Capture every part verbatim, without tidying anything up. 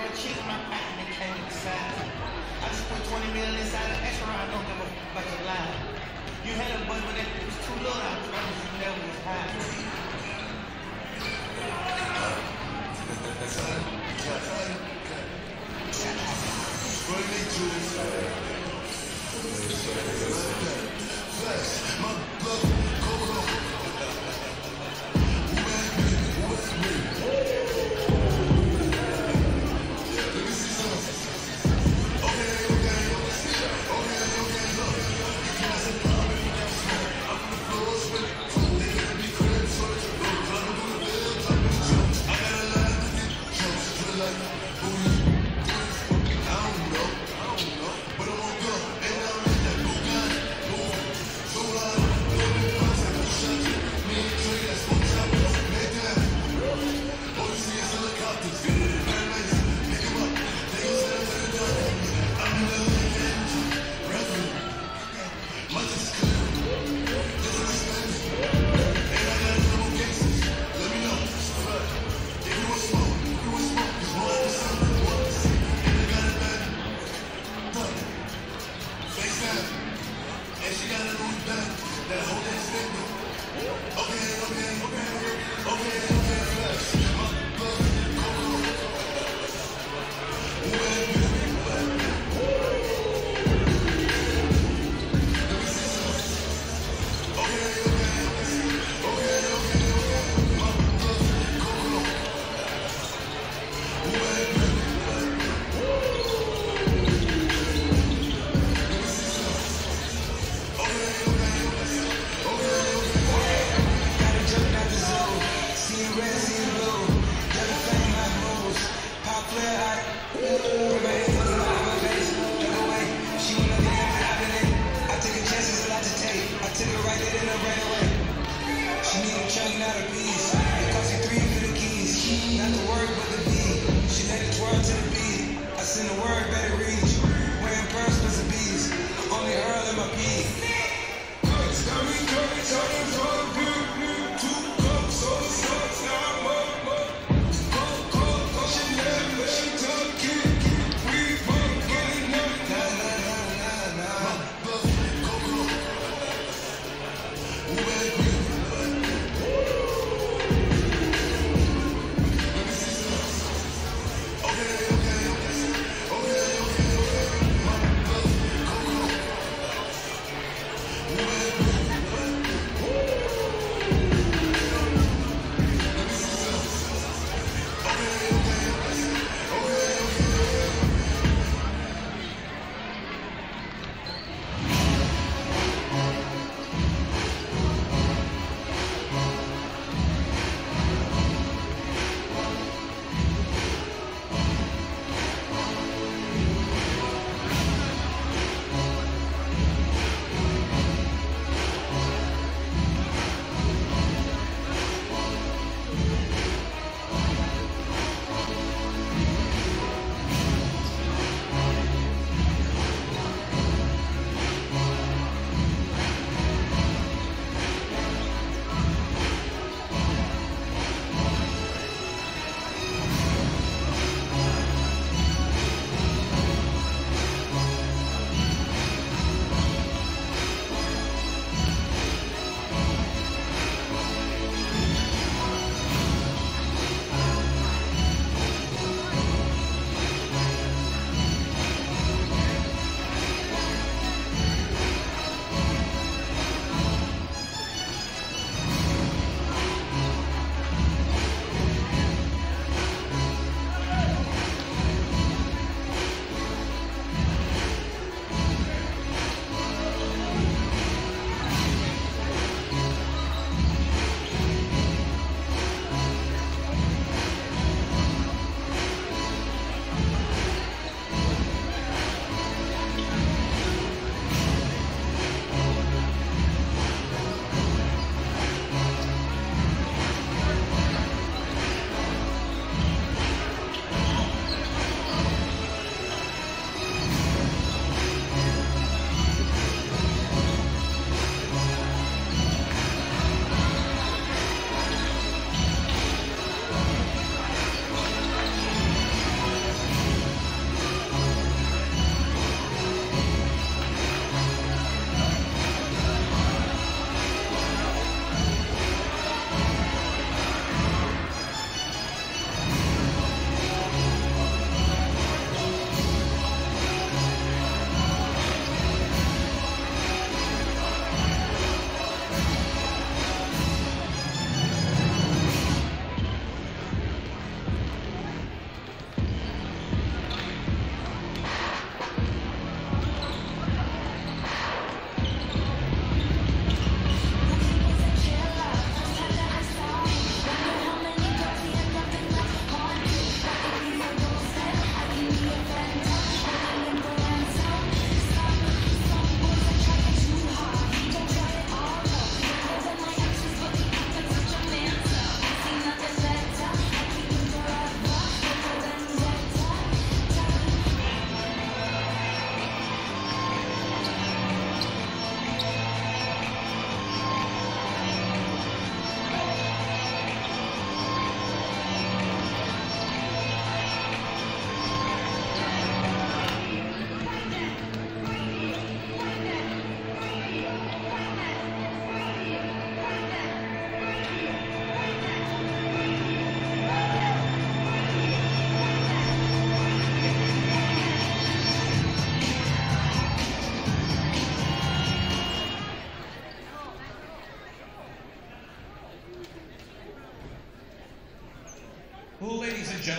cheese in my pot and they came inside. I just put twenty million inside the extra, I don't give a fuck a lie. You had a boy, but that was too little, I promise you never was high.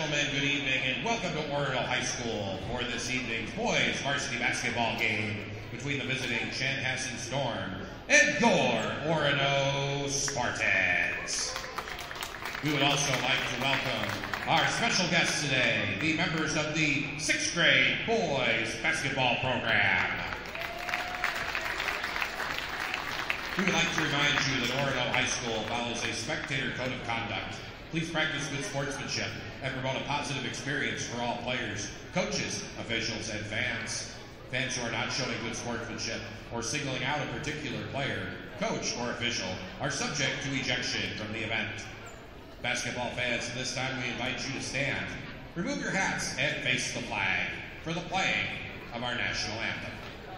gentlemen, good evening and welcome to Orono High School for this evening's boys varsity basketball game between the visiting Chanhassen Storm and your Orono Spartans. We would also like to welcome our special guests today, the members of the sixth grade boys basketball program. We would like to remind you that Orono High School follows a spectator code of conduct. Please practice good sportsmanship and promote a positive experience for all players, coaches, officials, and fans. Fans who are not showing good sportsmanship or singling out a particular player, coach, or official are subject to ejection from the event. Basketball fans, this time we invite you to stand, remove your hats, and face the flag for the playing of our national anthem.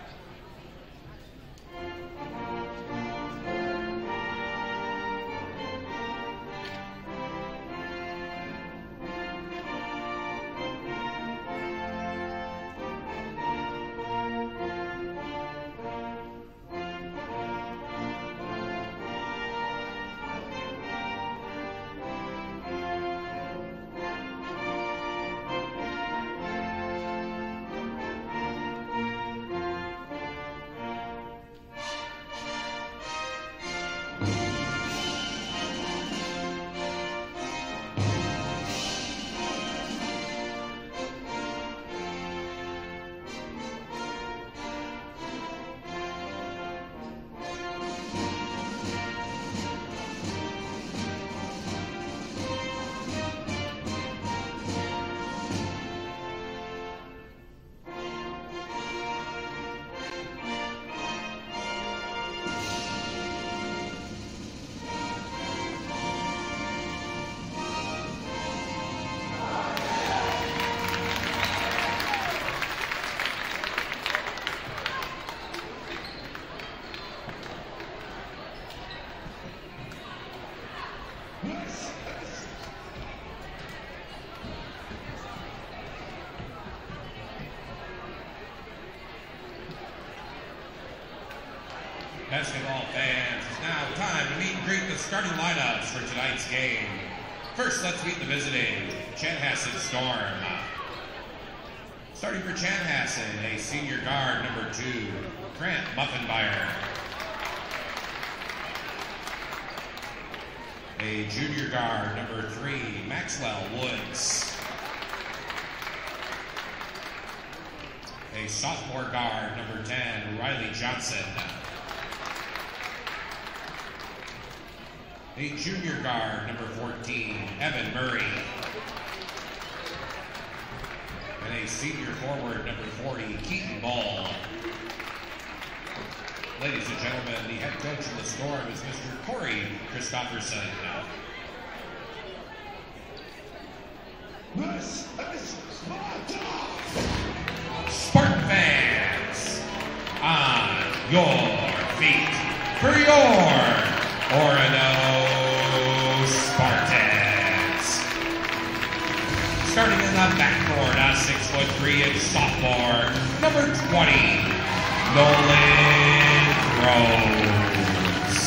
Basketball fans, it's now time to meet and greet the starting lineups for tonight's game. First, let's meet the visiting Chanhassen Storm. Starting for Chanhassen, a senior guard, number two, Grant Muffenmeyer. A junior guard, number three, Maxwell Woods. A sophomore guard, number ten, Riley Johnson. A junior guard, number fourteen, Evan Murray. And a senior forward, number forty, Keaton Ball. Ladies and gentlemen, the head coach of the Storm is Mister Corey Christopherson. This is Sparta! Spartan fans, on your feet for your Orono Spartans. Starting in the backcourt, a six foot three inch sophomore, number twenty, Nolan Rose.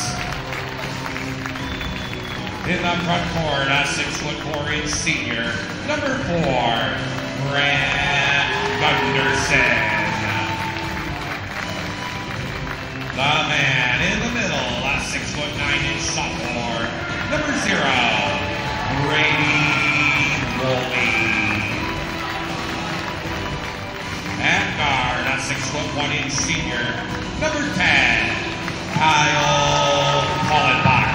In the front court, a six foot four inch senior, number four, Grant Gunderson. The man in the middle, a six foot nine inch sophomore, number zero, Brady Woolley. At guard, a six foot one inch senior, number ten, Kyle Hollenbach.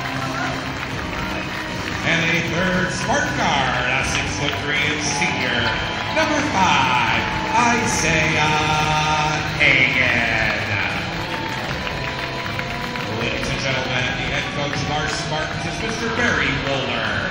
And a third Spartan guard, a six foot three inch senior, number five, Isaiah Hagan. Ladies and gentlemen, the head coach of our Spartans is Mister Barry Woolner.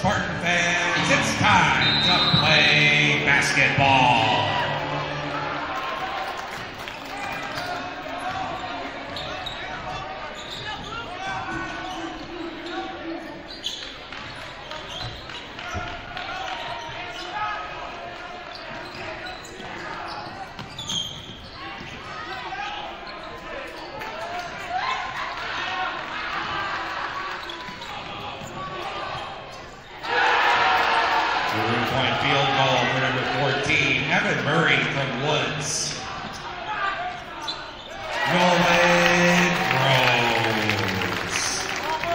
Spartan fans, it's time to play basketball. Three-point field goal for number fourteen, Evan Murray from Woods. Nolan Rose.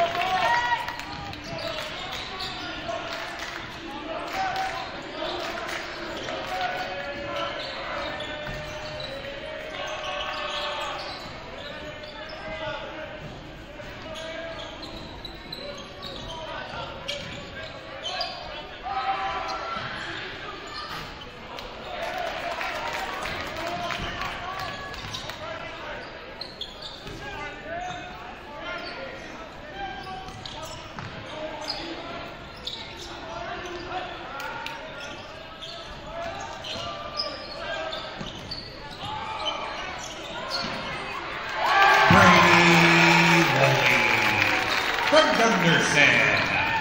From Gunderson.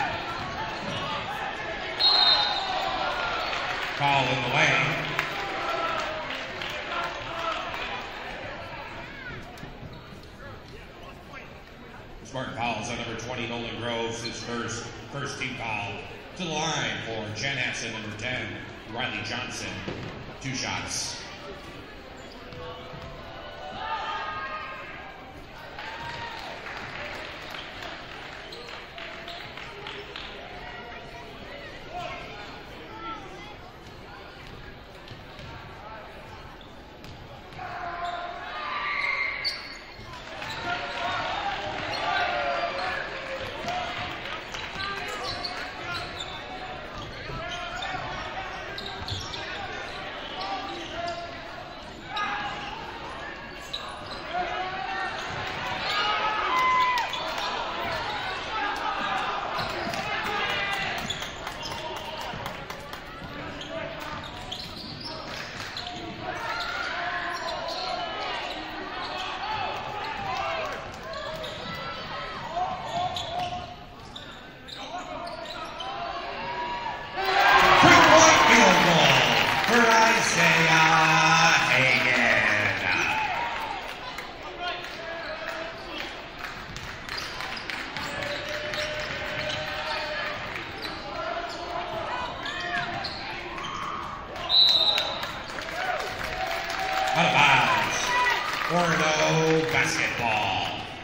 Foul in the lane. Spartan fouls on number twenty, Nolan Groves, his first first team foul. To the line for Chanhassen, number ten, Riley Johnson. Two shots. Out of bounds. Orono basketball.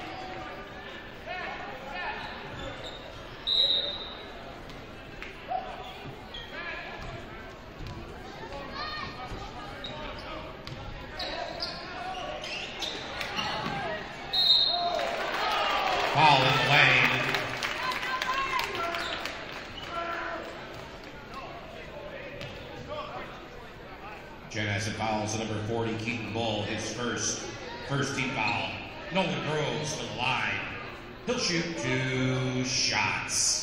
Foul in the lane. Chanhassen fouls to number forty, Keaton Bull, his first, first team foul. Nolan Groves to the line. He'll shoot two shots.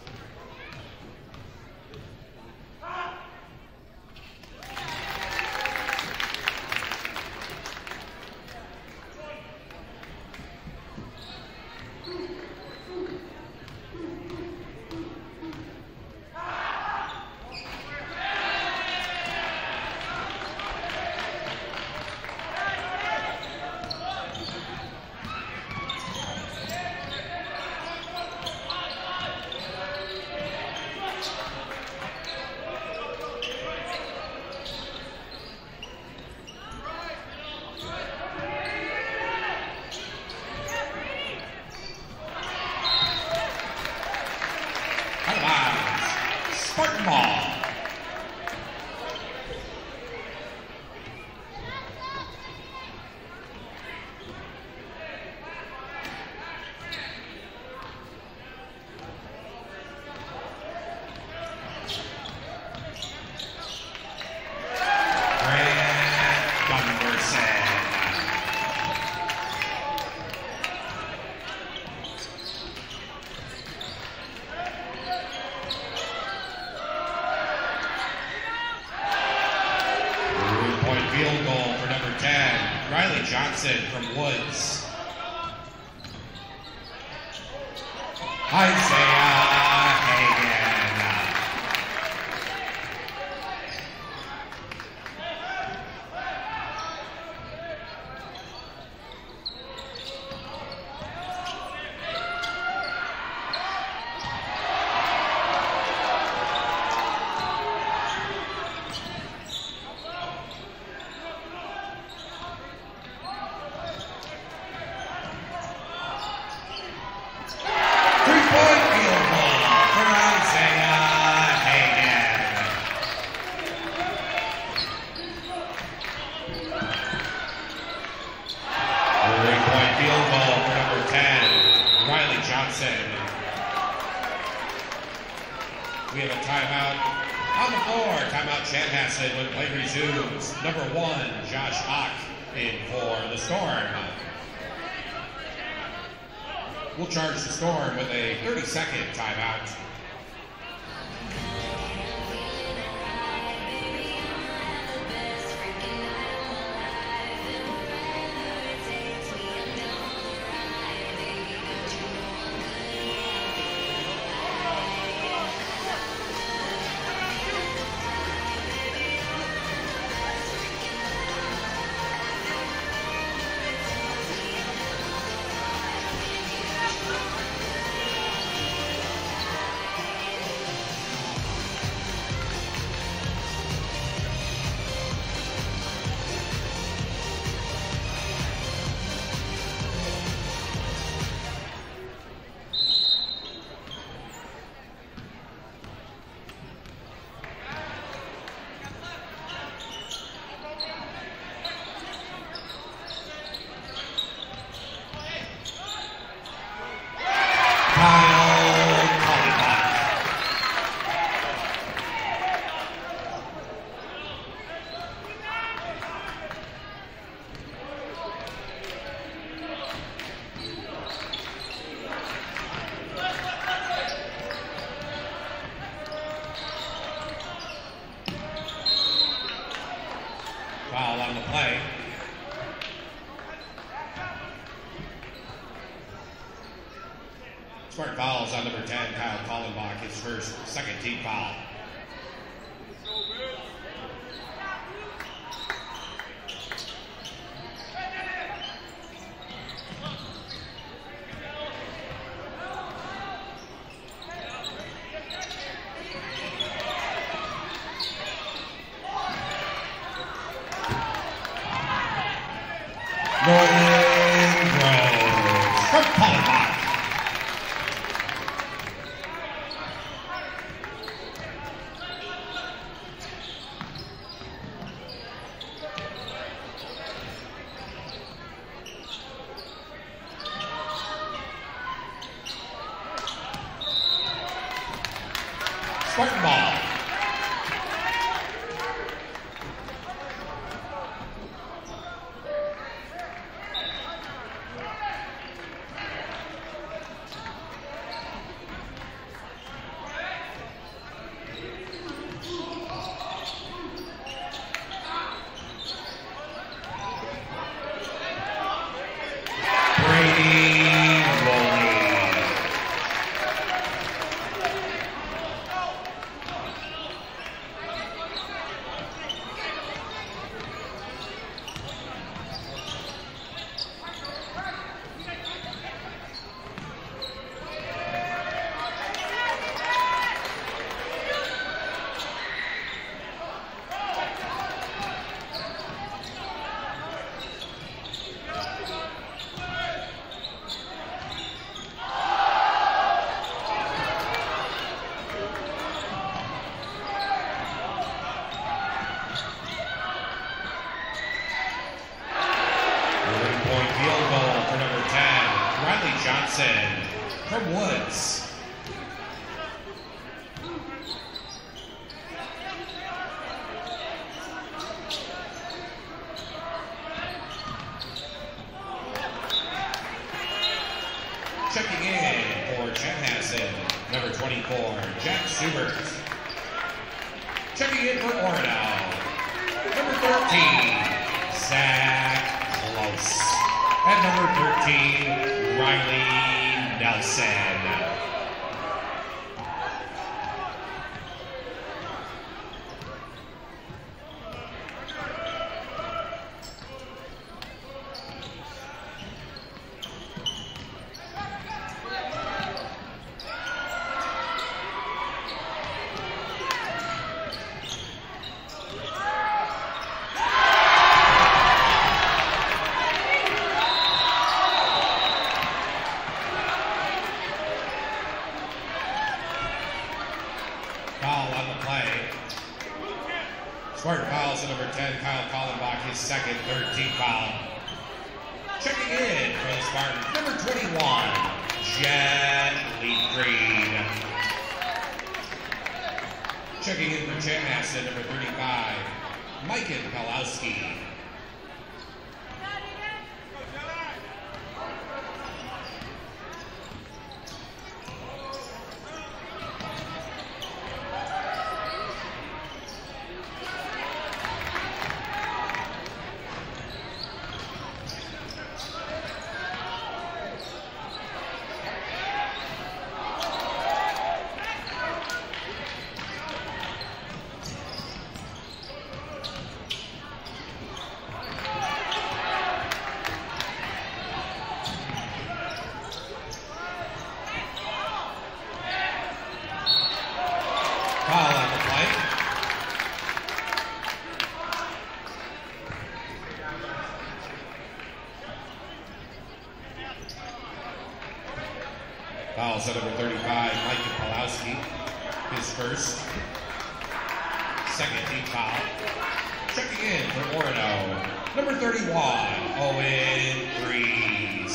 Spartan ball. Johnson from Woods. Isaiah Hagan. We have a timeout on the floor. Timeout Chanhassen when play resumes. Number one, Josh Ock in for the Storm. We'll charge the Storm with a thirty second timeout. Foul on the play. Smart fouls on number ten, Kyle Kallenbach, his first second team foul. Northern Grove from Kallenbach. Spartan ball. Johnson from Woods. Checking in for Chanhassen, number twenty-four, Jack Schubert. Checking in for Orono, number thirteen, Zach Close. And number thirteen, Riley Nelson. Foul on the play. Smart fouls to number ten, Kyle Kallenbach, his second, third team foul. Checking in for the Spartans, number twenty-one, Jet Green. Checking in for Chanhassen, number thirty-five, Micah Palowski. Foul on the play. Fouls at number thirty-five, Micah Palowski, his first. Second team foul. Checking in for Orono, number thirty-one, Owen Breeze.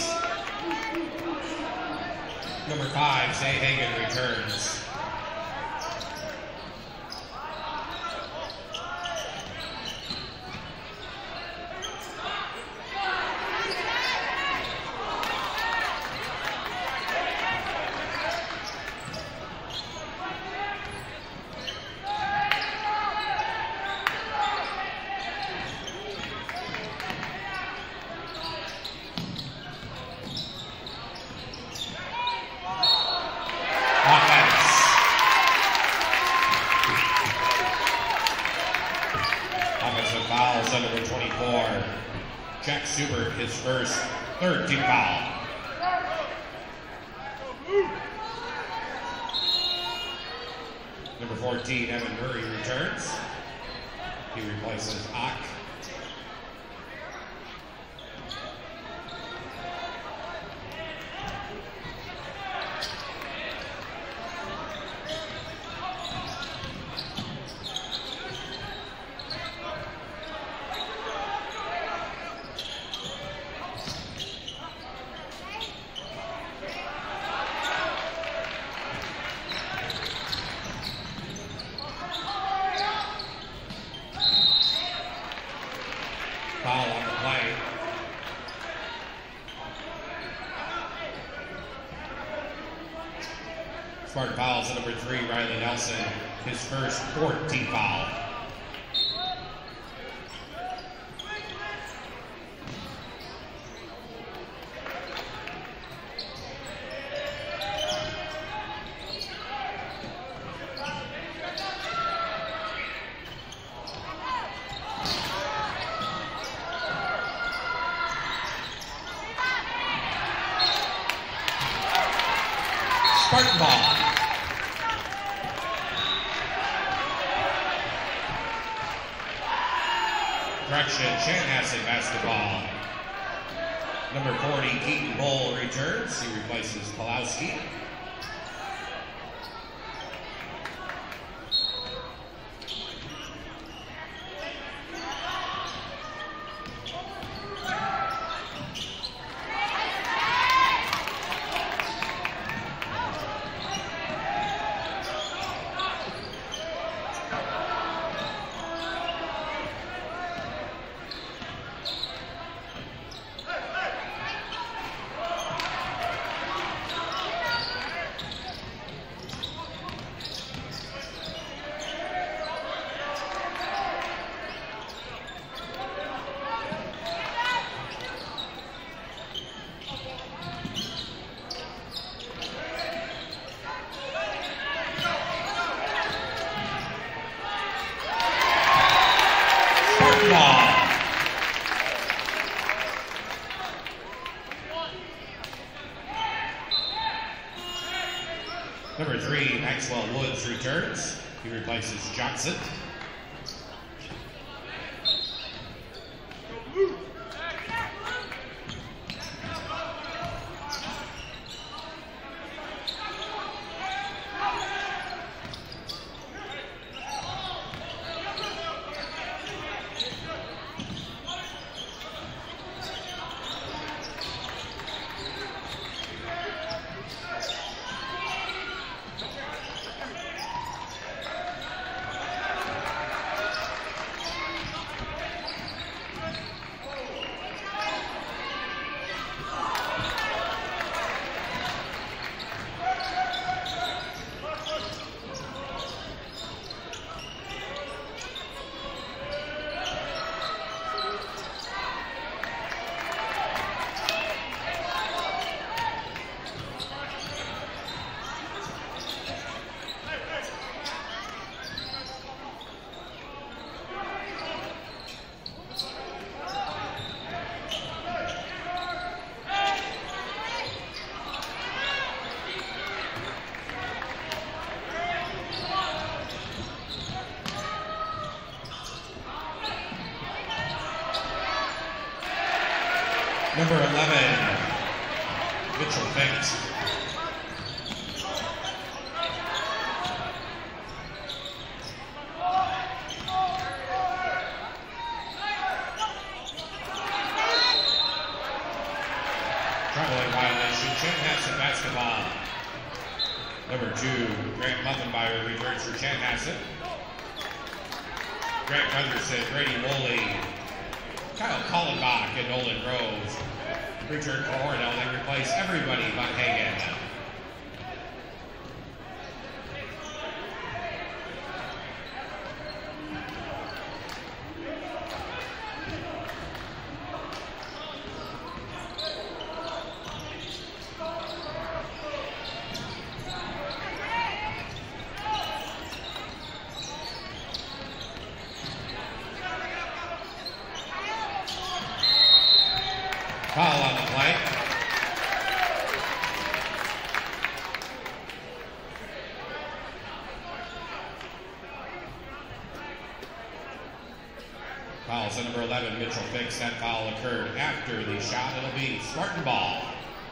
Number five, Zay Hagan returns. Offensive fouls on number twenty-four, Jack Subert, his first, third team foul. Number fourteen, Evan Murray returns. He replaces Ock. Foul on the play. Smart fouls at number three, Riley Nelson, his first, fourth team foul. Spartan ball. Correction, Chanhassen basketball. Number forty, Keaton Bull returns. He replaces Palowski. Number three, Maxwell Woods returns. He replaces Johnson. Number eleven, Mitchell Finks. Traveling violation, Chanhassen basketball. Number two, Grant Muffenmeyer returns for Chanhassen. Grant Gunderson, Brady Woolley, Kyle Kallenbach, and Nolan Rose return for Orono. They replace everybody but Hagen. Foul on the play. Fouls on number eleven, Mitchell Finks. That foul occurred after the shot. It'll be Spartan ball.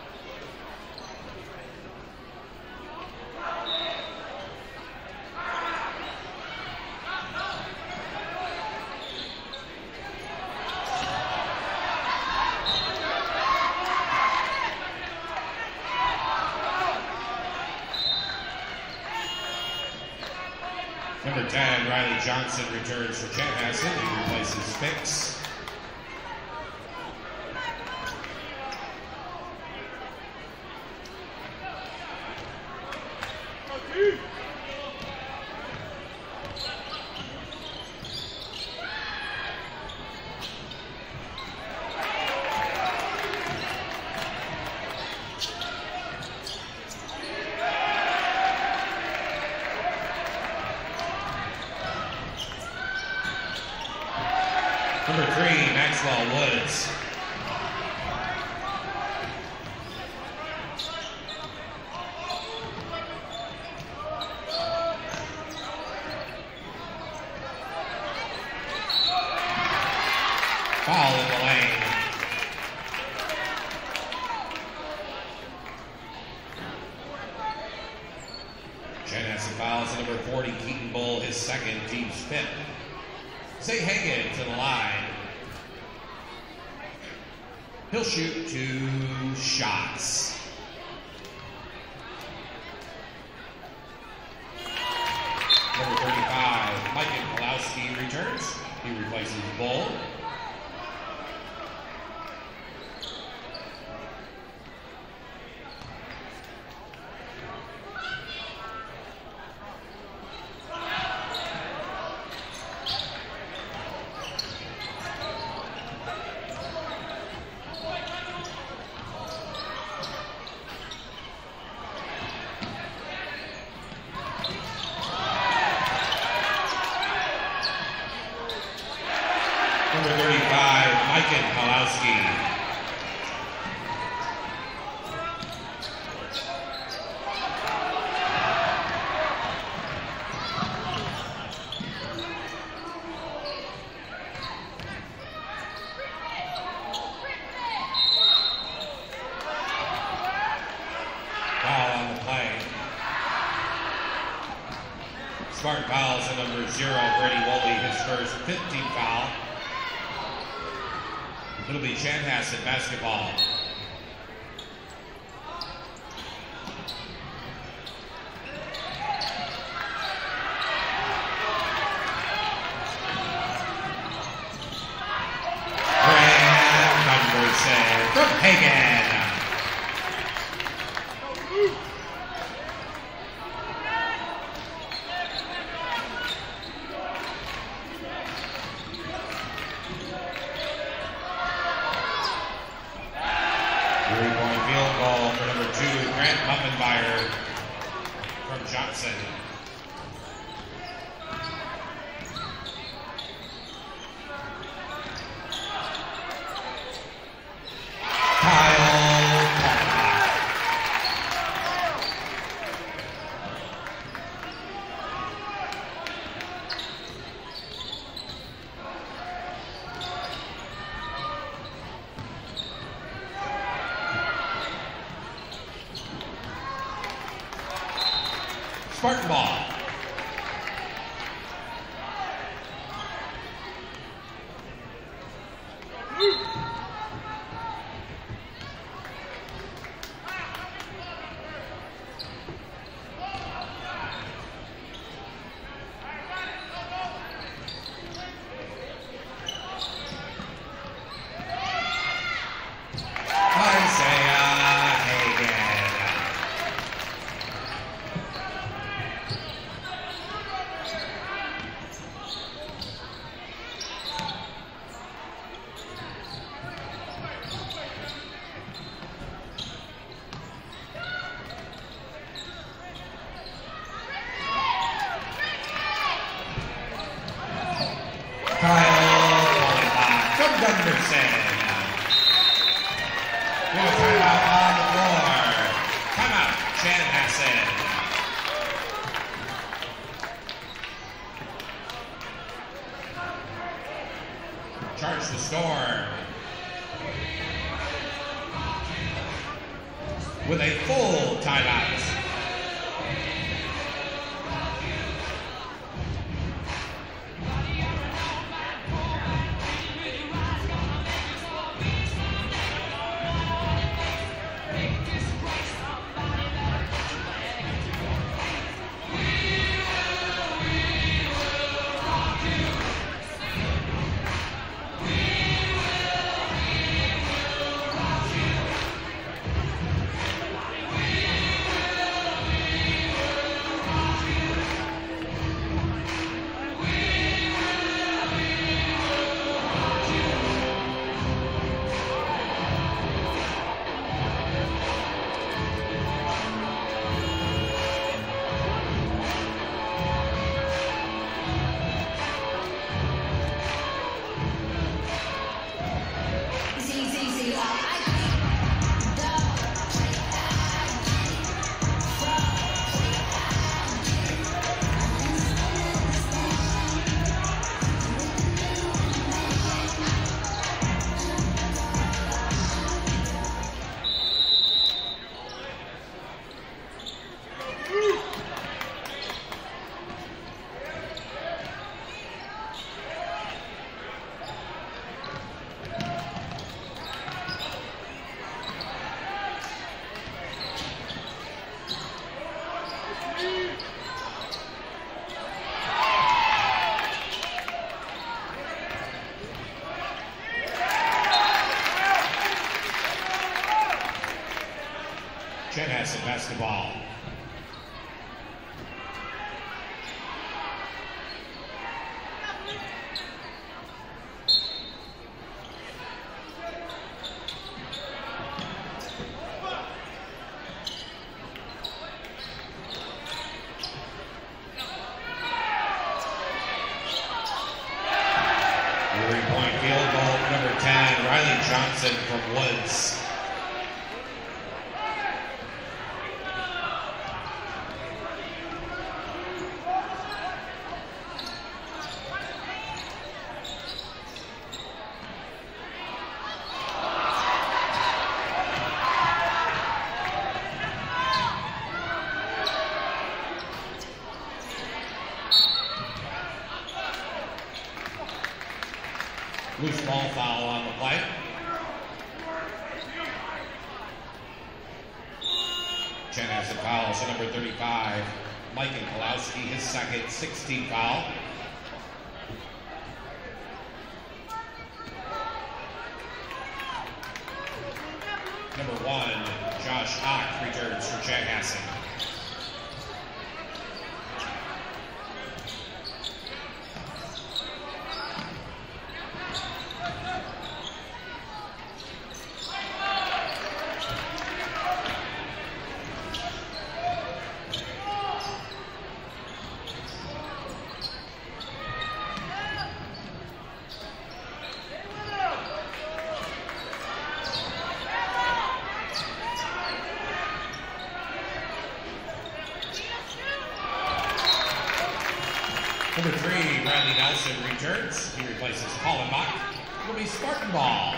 Number ten, Riley Johnson returns for Chanhassen. He replaces Finks. Number three, Maxwell Woods. Foul in the lane. Chanhassen fouls number forty, Keaton Bull, his second, team's fifth. Say Hagen to the line. He'll shoot two shots. Number thirty-five, Mike Pulowski returns. He replaces Bull. Number thirty-five, Mike Pulowski. Smart fouls at number zero, Brady Woolley, his first fifteenth foul. It'll be Chanhassen basketball. Grand number save from Hagan. Three-point field goal for number two, Grant Muppenmeyer from Johnson. Spartan ball. Charge the Storm with a full timeout. Chanhassen basketball. Three-point field goal, number ten, Riley Johnson from Woods. Loose ball foul on the play. Chanhassen fouls to number thirty-five, Mike Kolowski, his second, sixteenth foul. Number one, Josh Ock returns for Chanhassen. Number three, Randy Nelson returns. He replaces Hollenbach. It'll be Spartan ball.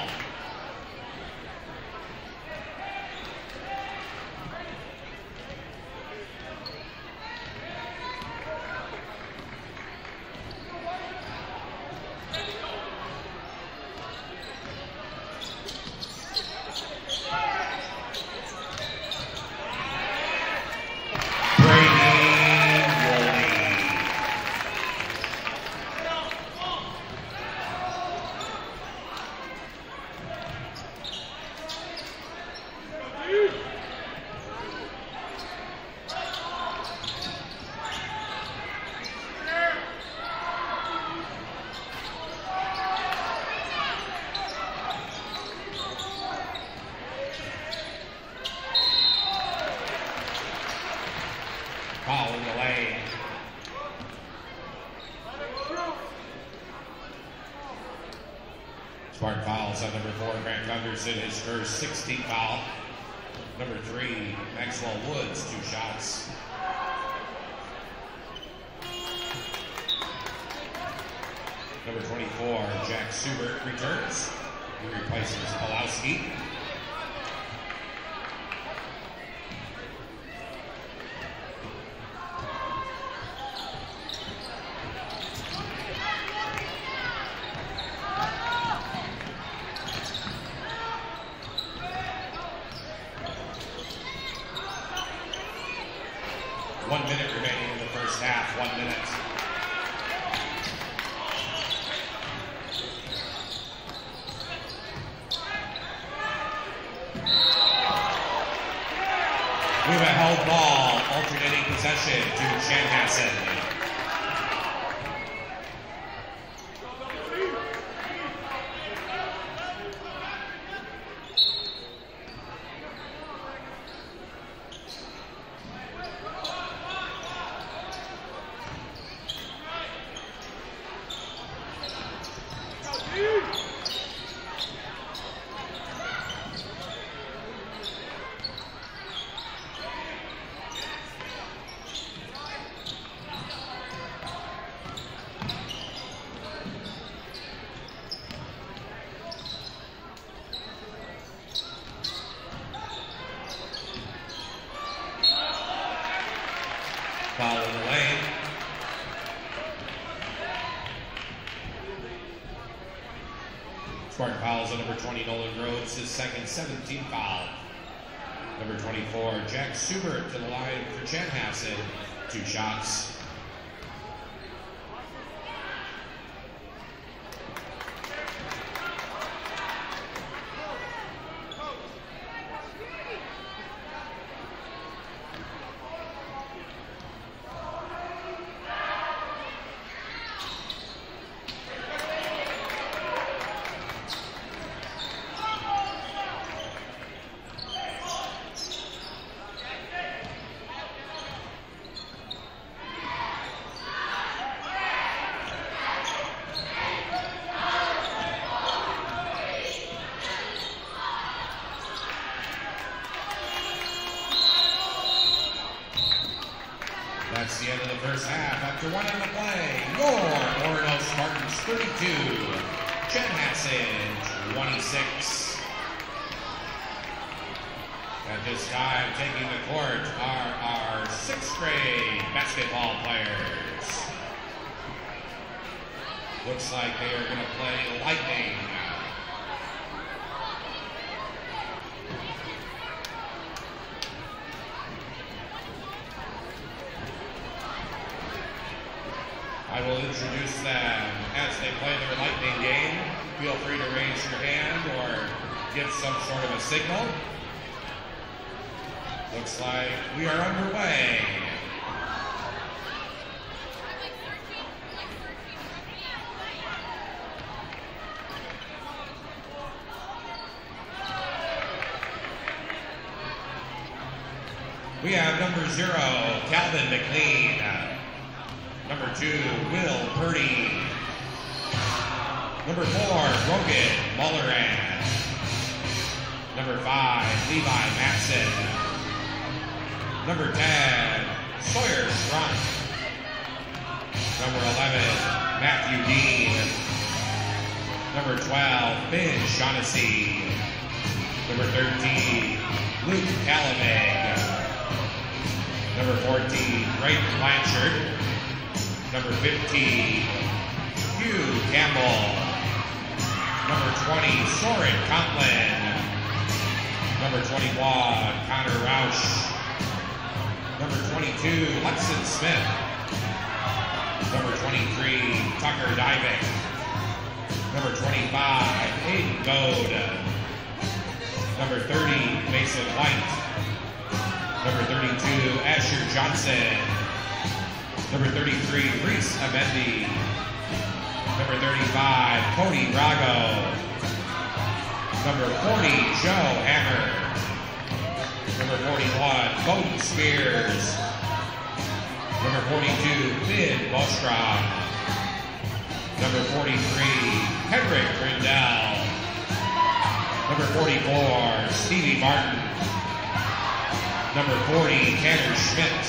Foul in the lane. Spartan fouls on number four, Grant Gunderson, his first, sixteenth foul. Number three, Maxwell Woods, two shots. Number twenty-four, Jack Subert returns. He replaces Kolowski. One minute remaining in the first half, one minute. We have a held ball, alternating possession to Chanhassen. Foul in the lane. Spartan fouls on number twenty, Nolan Rhodes, his second, seventeenth foul. Number twenty-four, Jack Subert to the line for Chanhassen, two shots. That's the end of the first half. After one in the play, your Orono Spartans thirty-two, Chanhassen twenty-six. At this time, taking the court are our sixth grade basketball players. Looks like they are going to play Lightning. I will introduce them as they play their Lightning game. Feel free to raise your hand or give some sort of a signal. Looks like we are underway. We have number zero, Calvin McLean. Number two, Will Purdy. Number four, Rogan Mulleran. Number five, Levi Matson. Number ten, Sawyer Strunk. Number eleven, Matthew Dean. Number twelve, Ben Shaughnessy. Number thirteen, Luke Calavag. Number fourteen, Ray Blanchard. Number fifteen, Hugh Campbell. Number twenty, Soren Conklin. Number twenty-one, Connor Roush. Number twenty-two, Lexon Smith. Number twenty-three, Tucker Divick. Number twenty-five, Aiden Goad. Number thirty, Mason White. Number thirty-two, Asher Johnson. Number thirty-three, Reese Amendi. Number thirty-five, Cody Rago. Number forty, Joe Hammer. Number forty-one, Bowden Spears. Number forty-two, Finn Bostrom. Number forty-three, Henrik Grindel. Number forty-four, Stevie Martin. Number forty, Tanner Schmidt.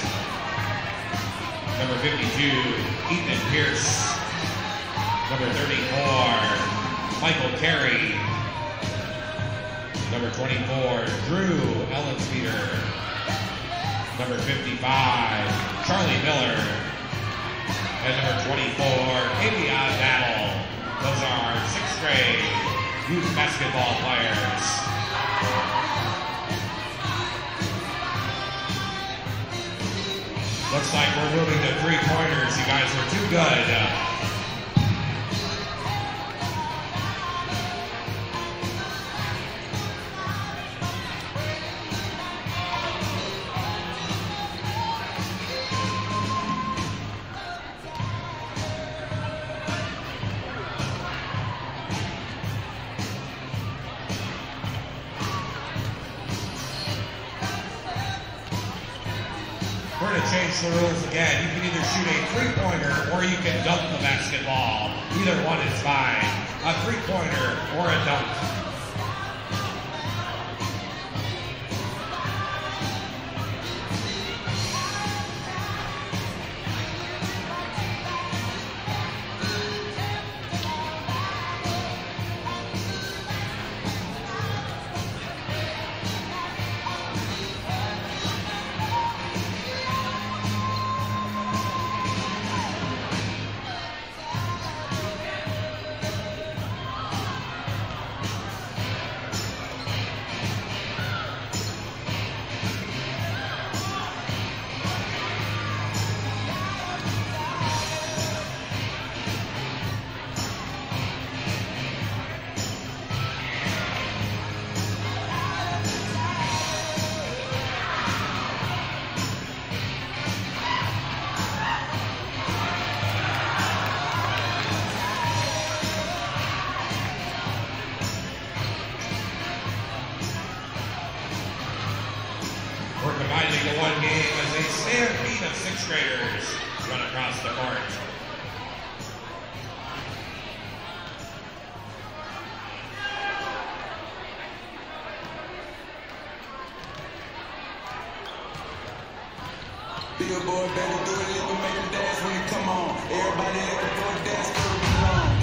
Number fifty-two, Ethan Pierce. Number thirty-four, Michael Carey. Number twenty-four, Drew Ellenspeter. Number fifty-five, Charlie Miller. And number twenty-four, Avion Battle. Those are sixth grade youth basketball players. Looks like we're moving to three-pointers. You guys are too good. We're going to change the rules again. You can either shoot a three-pointer or you can dunk the basketball. Either one is fine. A three-pointer or a dunk. We're combining the one game as a stampede of sixth graders run across the court. Billboard better do it, let me make them dance when it come on. Everybody looking for a dance crew to belong.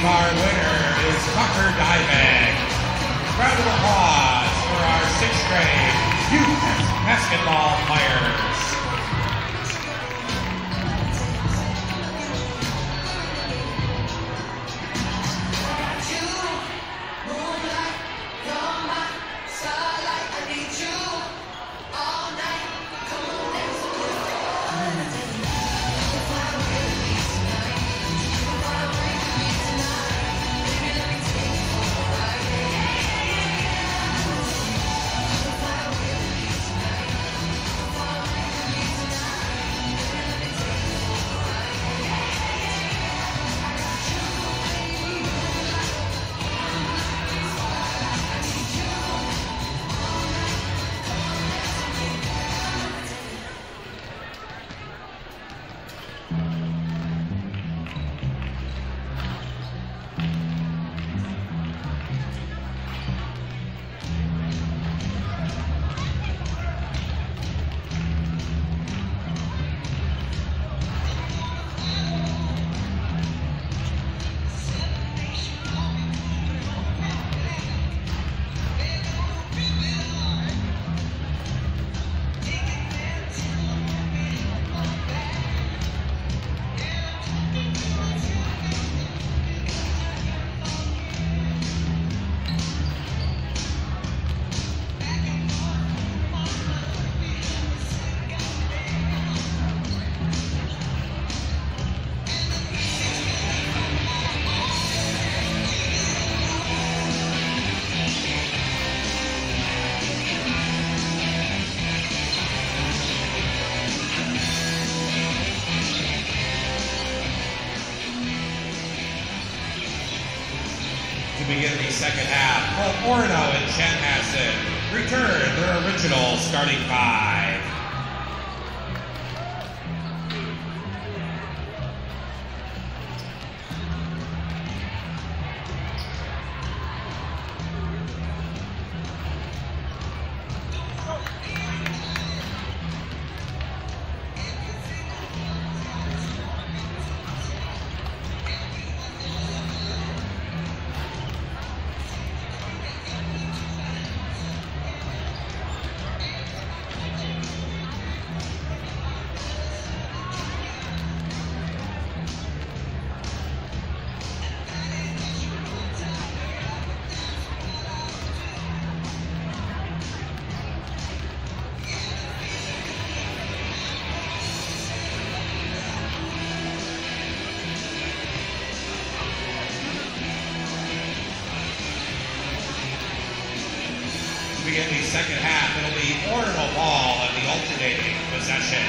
our winner is Tucker Diving. Round of applause for our sixth grade youth basketball players. To begin the second half, both Orono and Chanhassen return their original starting five. Begin the second half, it'll be Orono ball at the alternating possession.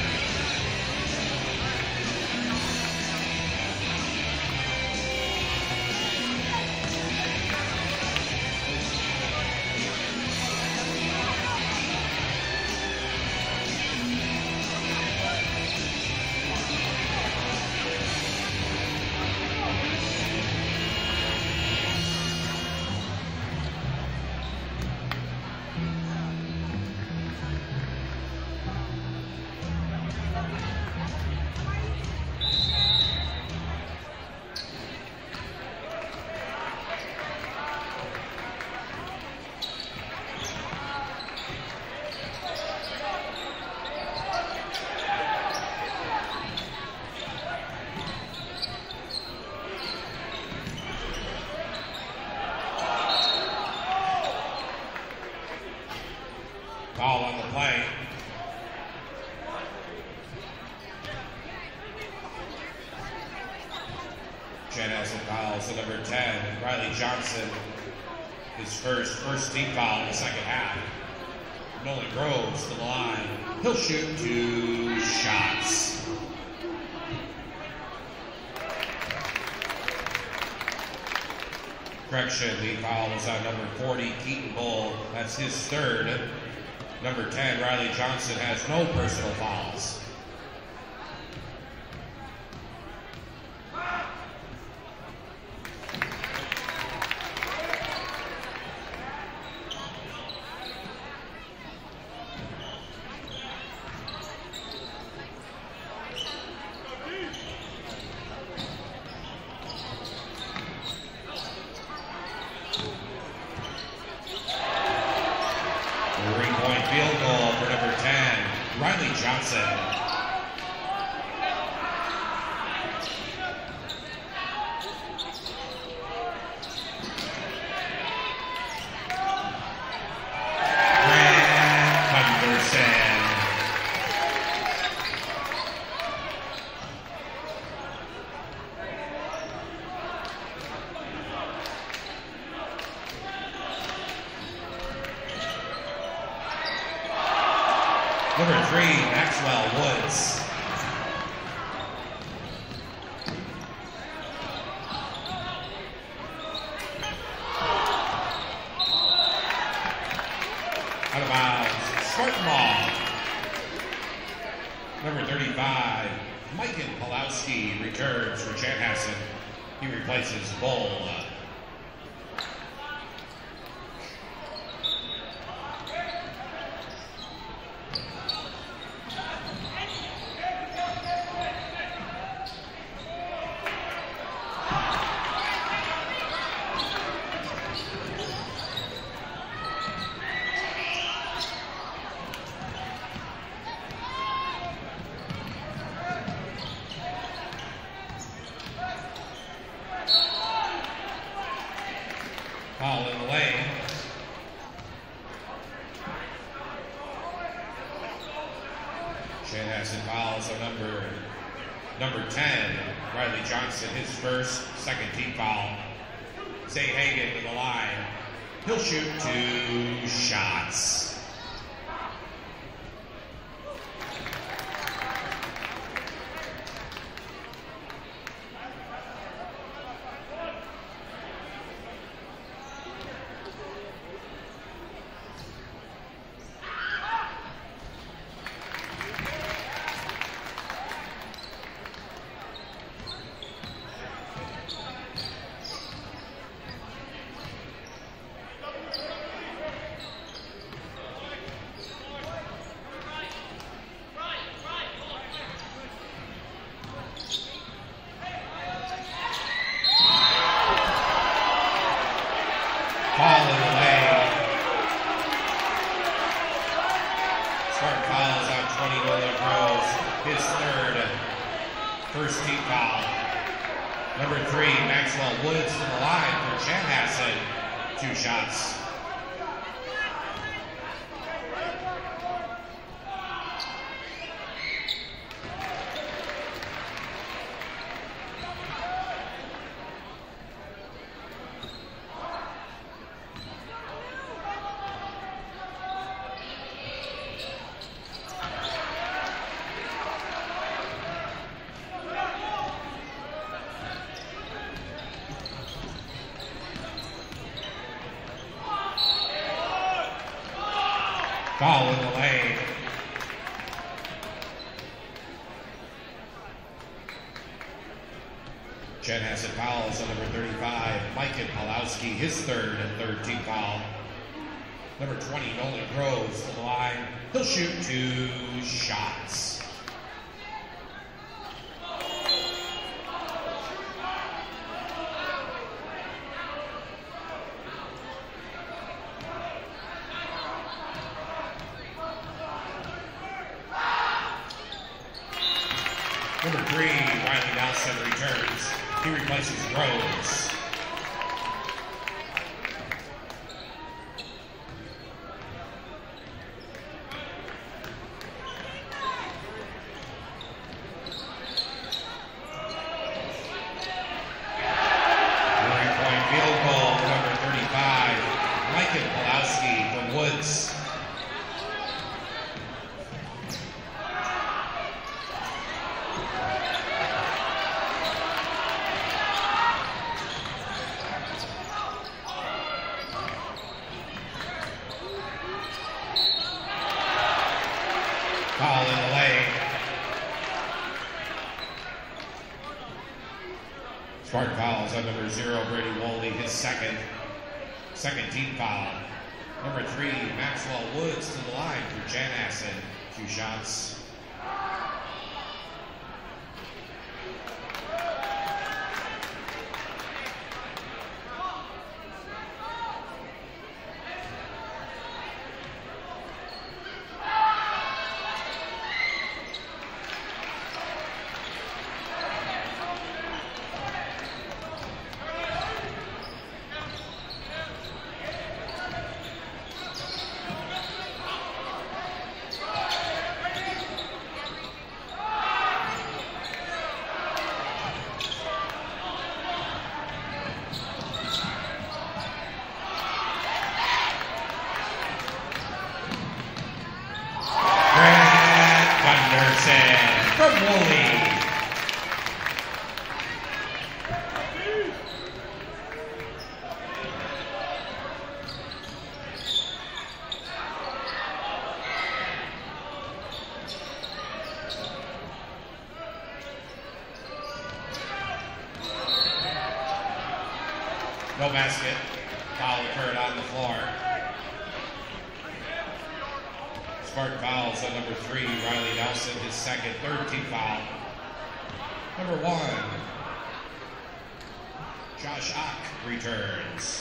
Foul on the play. Chanhassen fouls to number ten, Riley Johnson. His first first team foul in the second half. Nolan Groves to the line. He'll shoot two shots. Correction, the foul was on number forty, Keaton Bull. That's his third. Number ten, Riley Johnson, has no personal fouls. Three-point field goal for number ten, Riley Johnson. Number three, Maxwell Woods. Out of bounds, Spartan ball. Number thirty-five, Micah Pulowski returns for Chanhassen. He replaces Bull. Ball in the lane. Chanhassen fouls on number number ten, Riley Johnson, his first, second team foul. Zay Hagan to the line. He'll shoot two shots. Foul in the lane. Smart fouls on twenty Nolan Rose. His third, first team foul. Number three, Maxwell Woods to the line for Chanhassen. Two shots. Foul in the lane. Chanhassen fouls on number thirty-five, Micah Pulowski, his third and third team foul. Number twenty, Nolan Groves to the line. He'll shoot two shots. Number three, Riley Nelson returns. He replaces Rose. Three-point field goal for number thirty-five, Micah Pulowski from Woods. Foul in the lane. Spartan fouls on number zero, Brady Woley, his second, second team foul. Number three, Maxwell Woods to the line for Chanhassen. Two shots. No basket. Foul occurred on the floor. Spark fouls on number three, Riley Nelson, his second, third team foul. Number one, Josh Ock returns.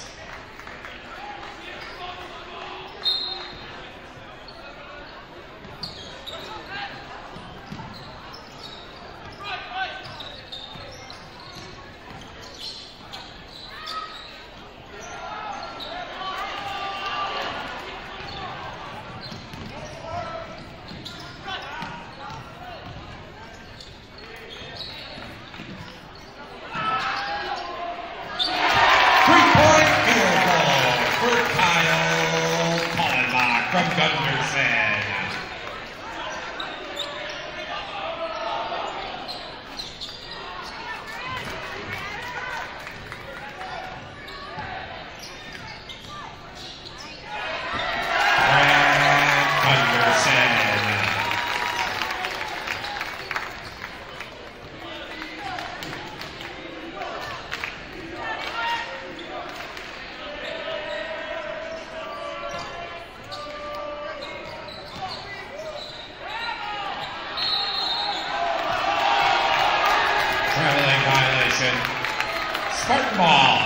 Spartan ball.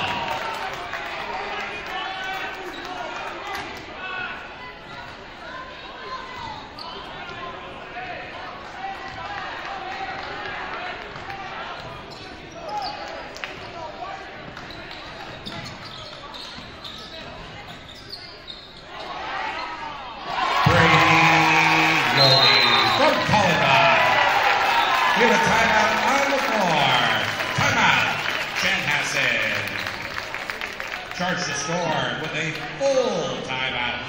Charge the score with a full timeout.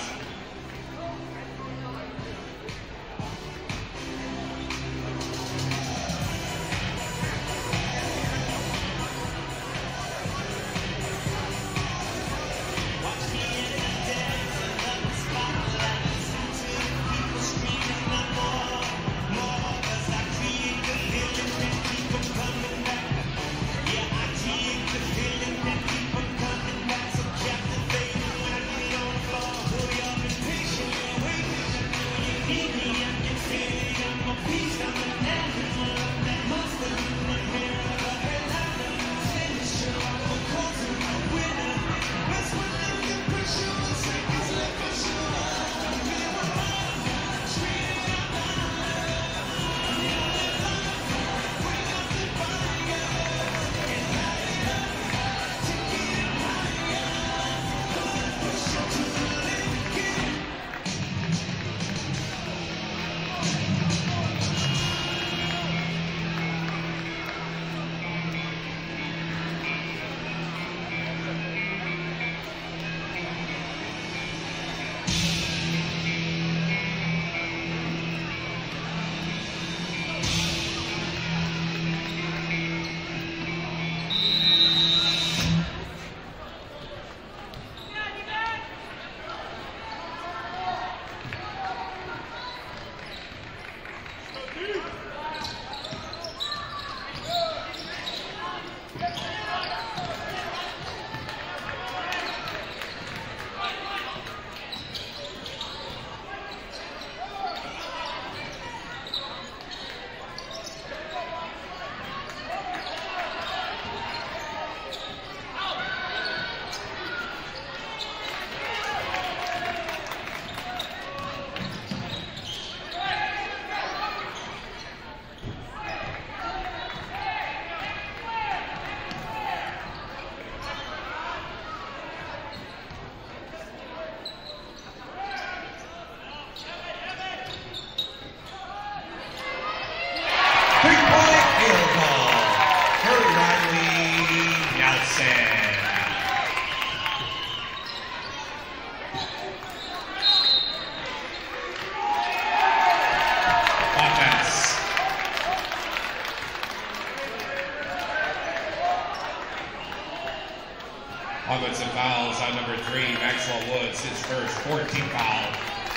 Offensive fouls on number three, Maxwell Woods, his first, fourteenth foul.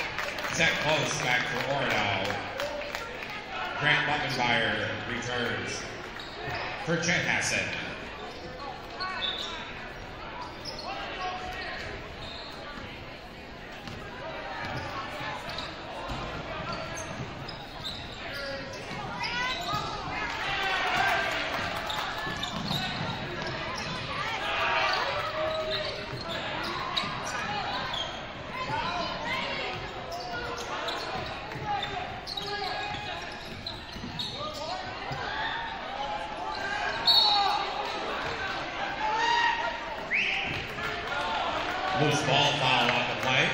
Set close back for Orono. Grant Buckenmeyer returns for Chanhassen. Loose ball foul on the play.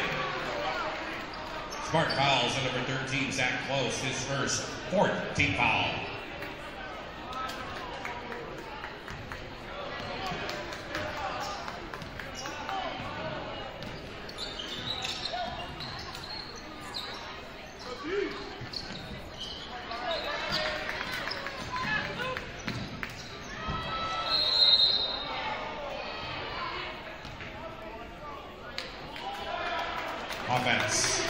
Smart fouls on number thirteen, Zach Close, his first, fourth team foul. Offense.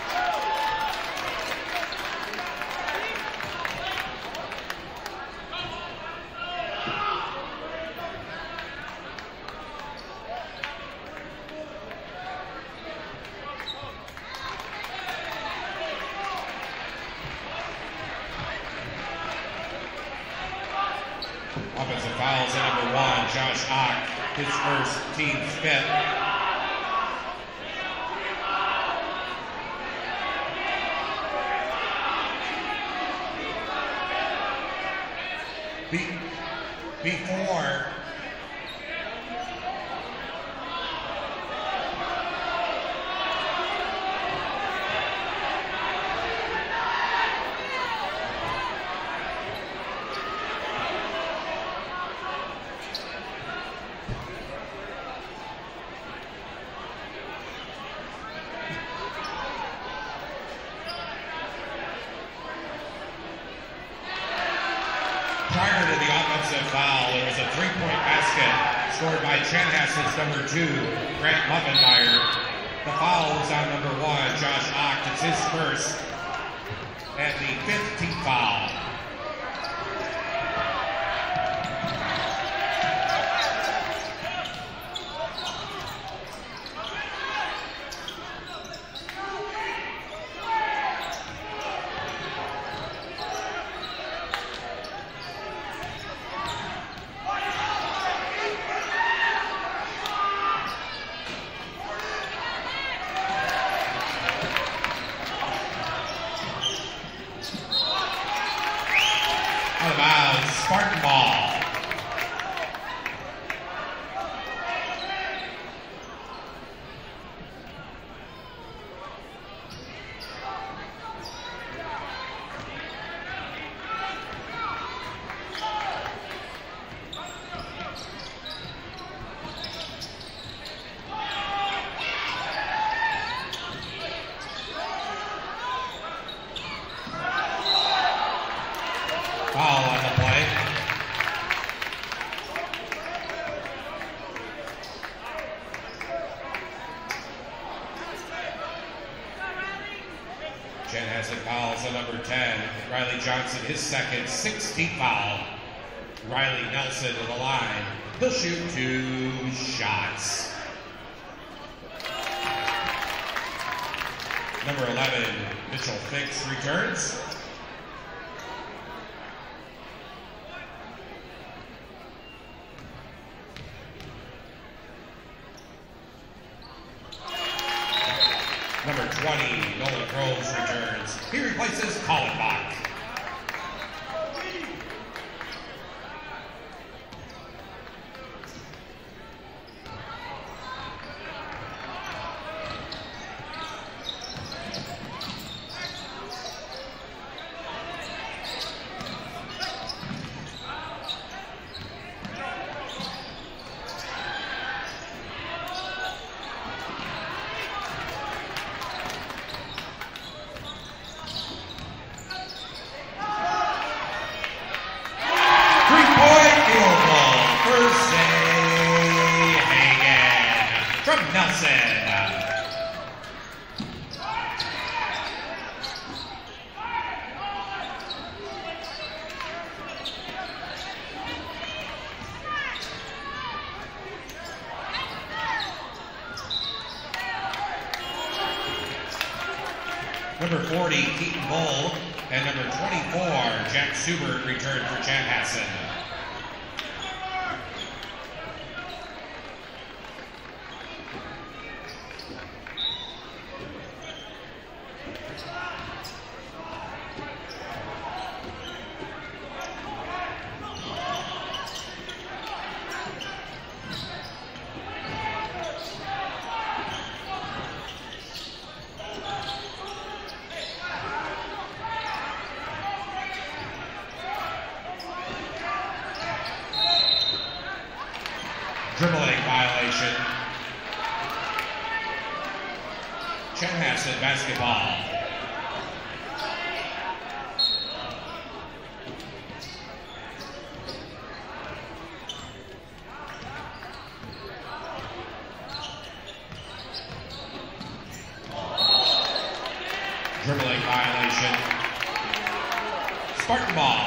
Offensive fouls at number one, Josh Ock, his first, team's fifth. Be before prior to the offensive foul, there was a three-point basket scored by Chanhassen's number two, Grant Muffenmeyer. The foul was on number one, Josh Ock. It's his first, and the fifth team foul. Out of bounds, Spartan ball. Foul on the play. Chanhassen fouls on number ten, Riley Johnson, his second, sixteenth foul. Riley Nelson to the line. He'll shoot two shots. Number eleven, Mitchell Fix returns. Number twenty, Nolan Groves returns. He replaces Colin Bach. From Nelson. Number forty, Keaton Bull, and number twenty-four, Jack Subert returned for Chanhassen. Chanhassen basketball. Dribbling violation. Spartan ball.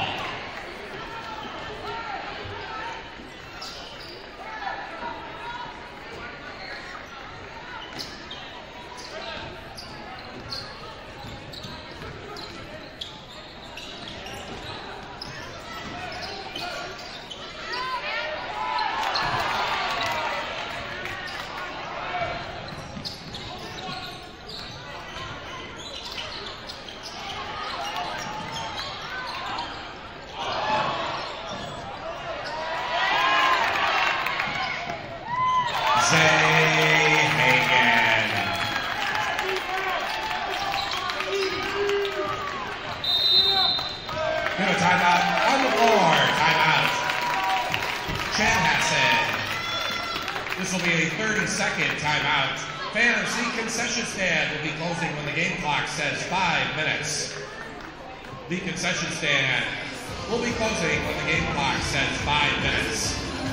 This will be a thirty-second timeout. Fantasy concession stand will be closing when the game clock says five minutes. The concession stand will be closing when the game clock says five minutes.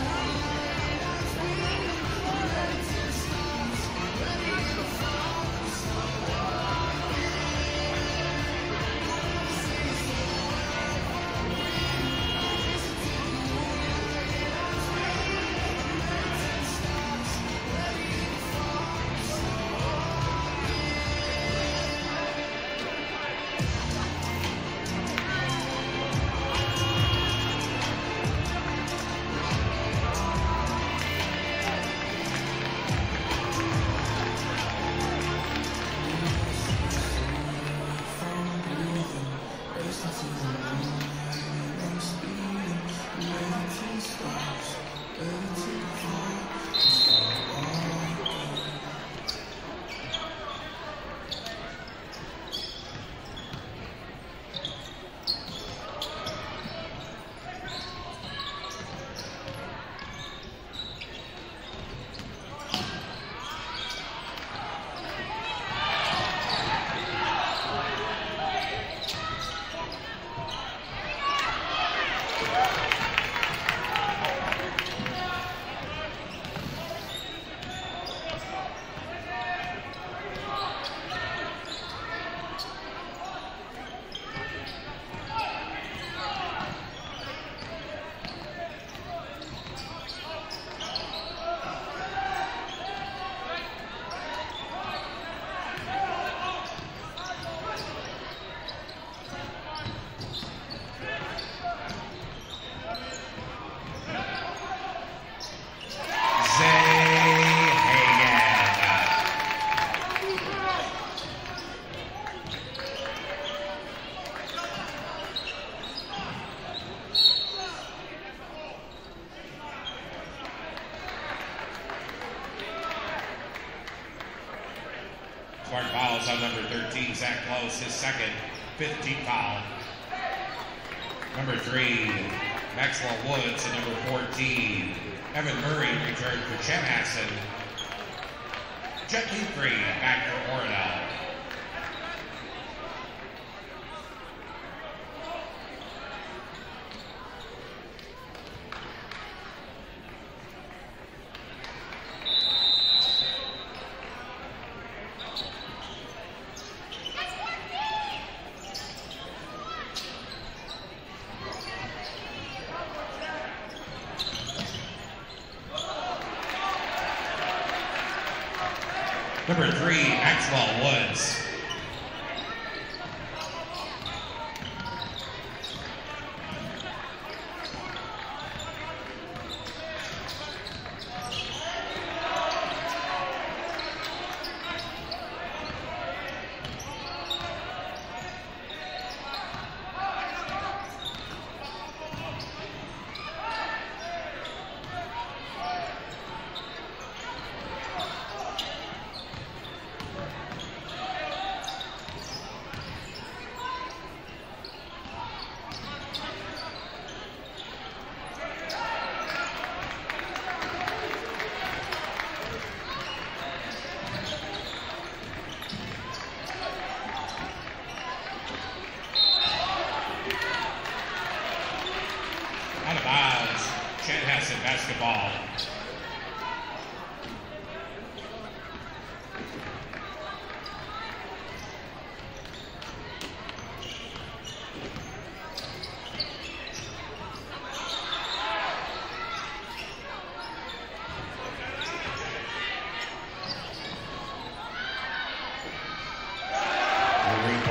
Smart fouls on number thirteen, Zach Close, his second, fifth team foul. Number three, Maxwell Woods, and number fourteen, Evan Murray returned for Chanhassen. Jet Lee Free back for Orono. Number three, Maxwell Woods.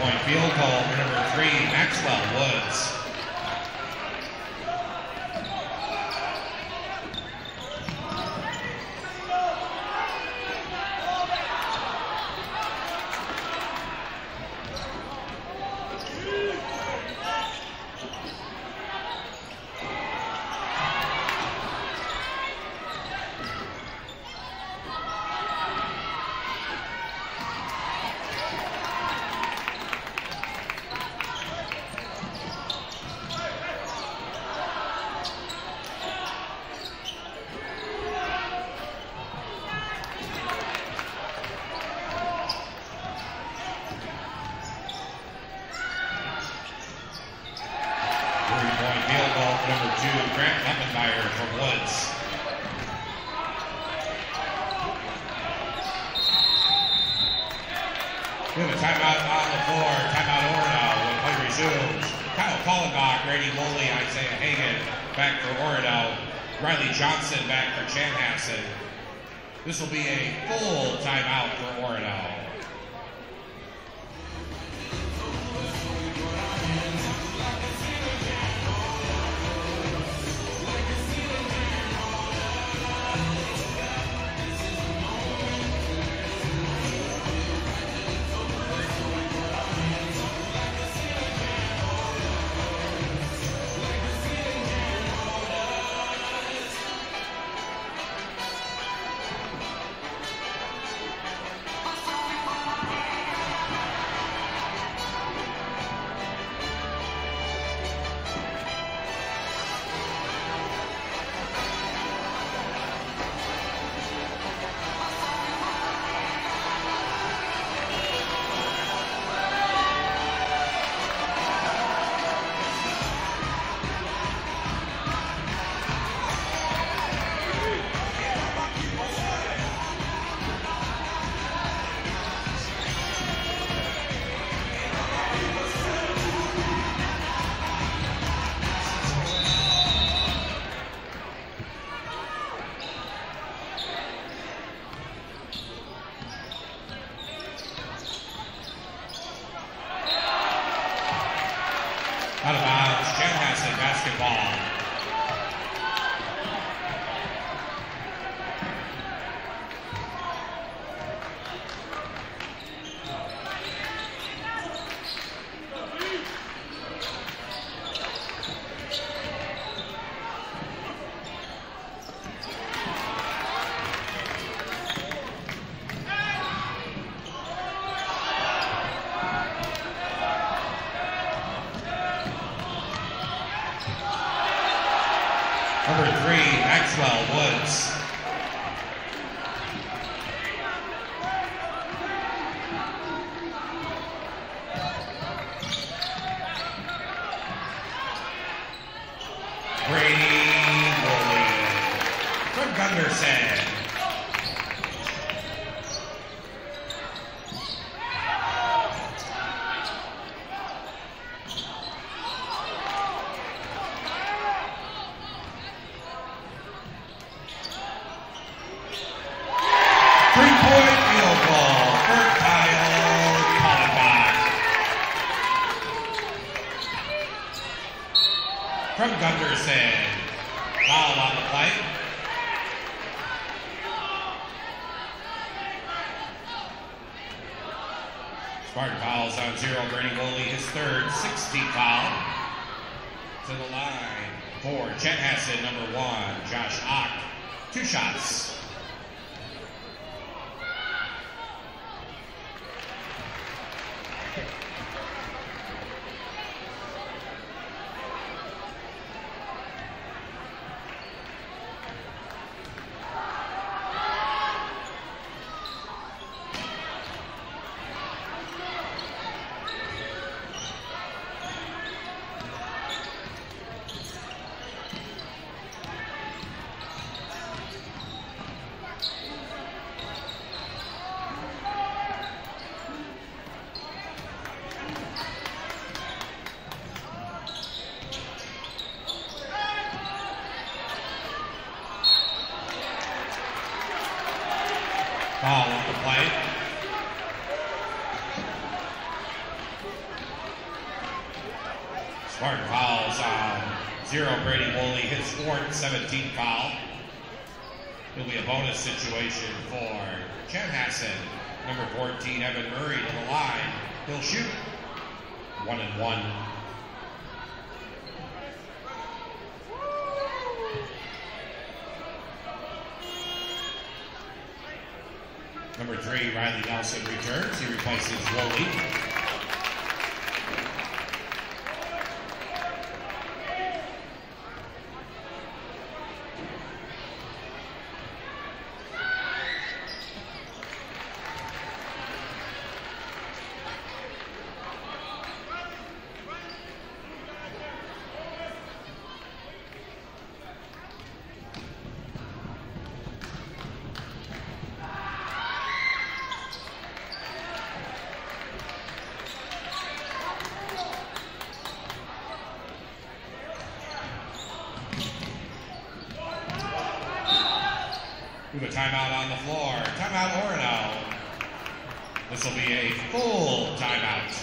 Three-point field goal for number three, Maxwell Woods. We have a timeout on the floor. Timeout Orono when play resumes. Kyle Kallenbach, Brady Woolley, Isaiah Hagan back for Orono. Riley Johnson back for Chanhassen. This will be a full timeout for Orono. Out of bounds, Chanhassen basketball. Number three, Maxwell Woods. Brady Woolley from Gunderson. Three-point field goal for Kyle Kallenbach. From Gunderson. Foul on the play. Spartan fouls on zero. Brady Woolley, his third, sixth team foul. To the line for Chanhassen, number one, Josh Ock. Two shots. Martin fouls on zero. Brady Woolley, his fourth, seventeenth foul. It'll be a bonus situation for Chanhassen. Number fourteen, Evan Murray to the line. He'll shoot. One and one. Number three, Riley Nelson returns. He replaces Woolley. With a timeout on the floor. Timeout Orono. This will be a full timeout.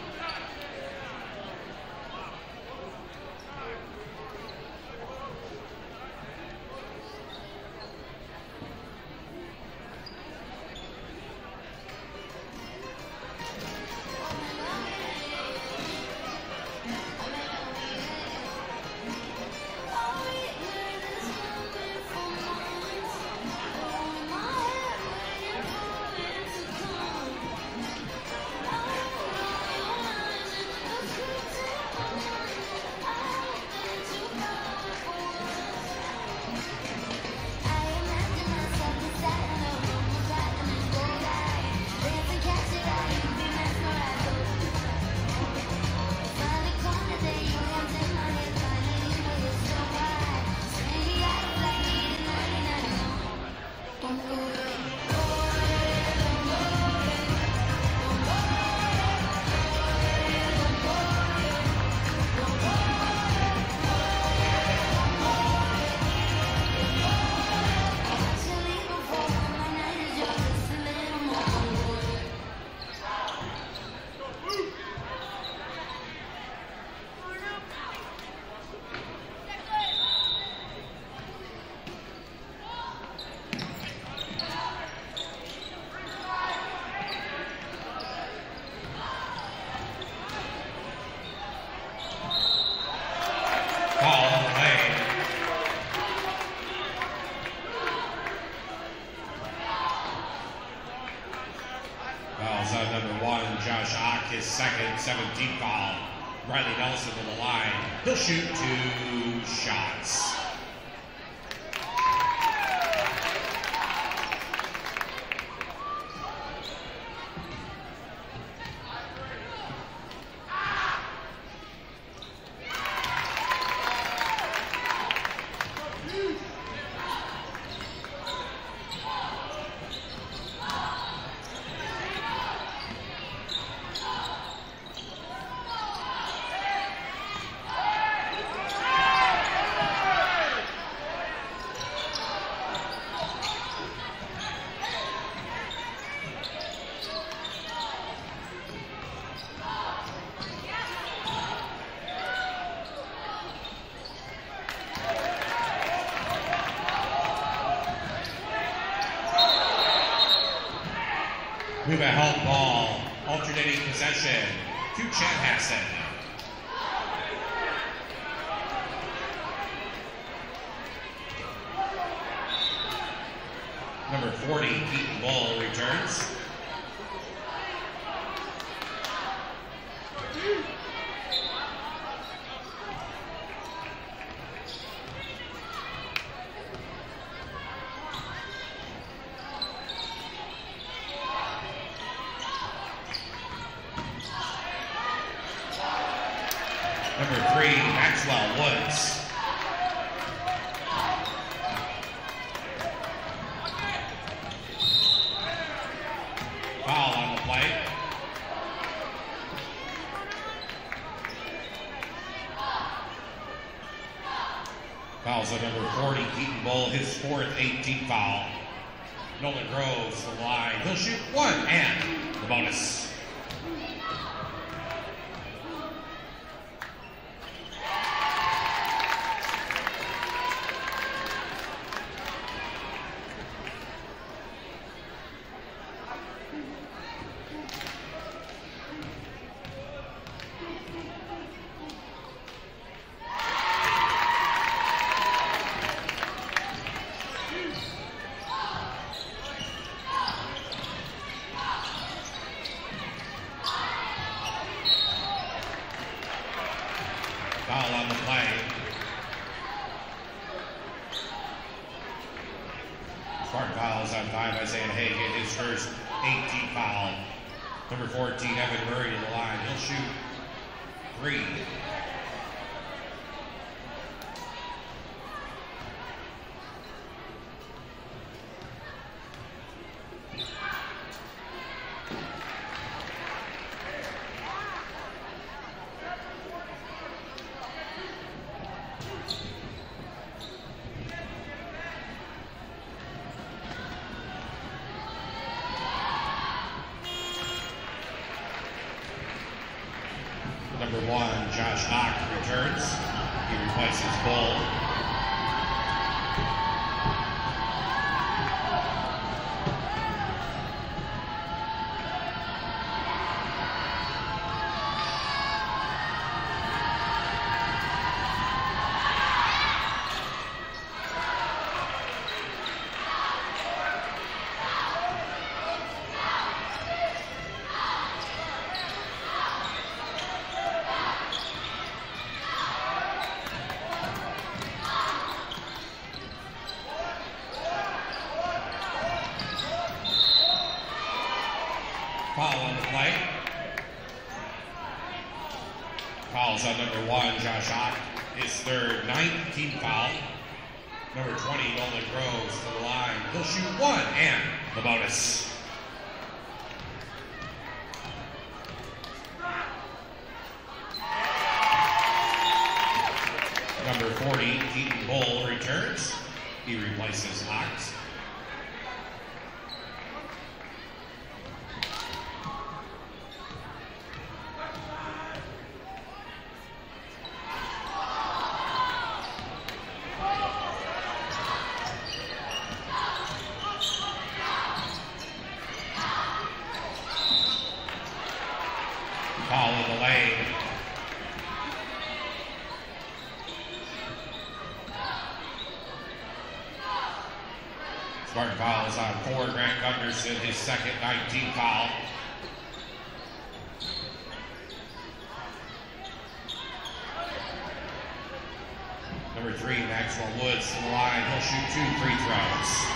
His second, seventeenth foul. Riley Nelson to the line. He'll shoot two shots. We have a help ball, alternating possession to Chanhassen. Number forty, Keaton Bull returns. Number three, Maxwell Woods. Foul on the play. Fouls on number forty, Keaton Bull, his fourth, eighteenth foul. Nolan Groves to the line. He'll shoot one and the bonus. on the play. Spartan fouls on five. Isaiah Hagan, his first eighteenth foul. Number fourteen, Evan Murray to the line. He'll shoot three. Number one, Josh Ock returns. He replaces Bull. Foul on the play. Fouls on number one, Josh Ock. His third, nineteenth foul. Number twenty, Nolan Groves to the line. He'll shoot one and the bonus. Number forty, Keaton Bull returns. He replaces Ox. Foul in the lane. Spartan fouls on four. Grant Gunderson, his second, nineteenth foul. Number three, Maxwell Woods to the line. He'll shoot two free throws.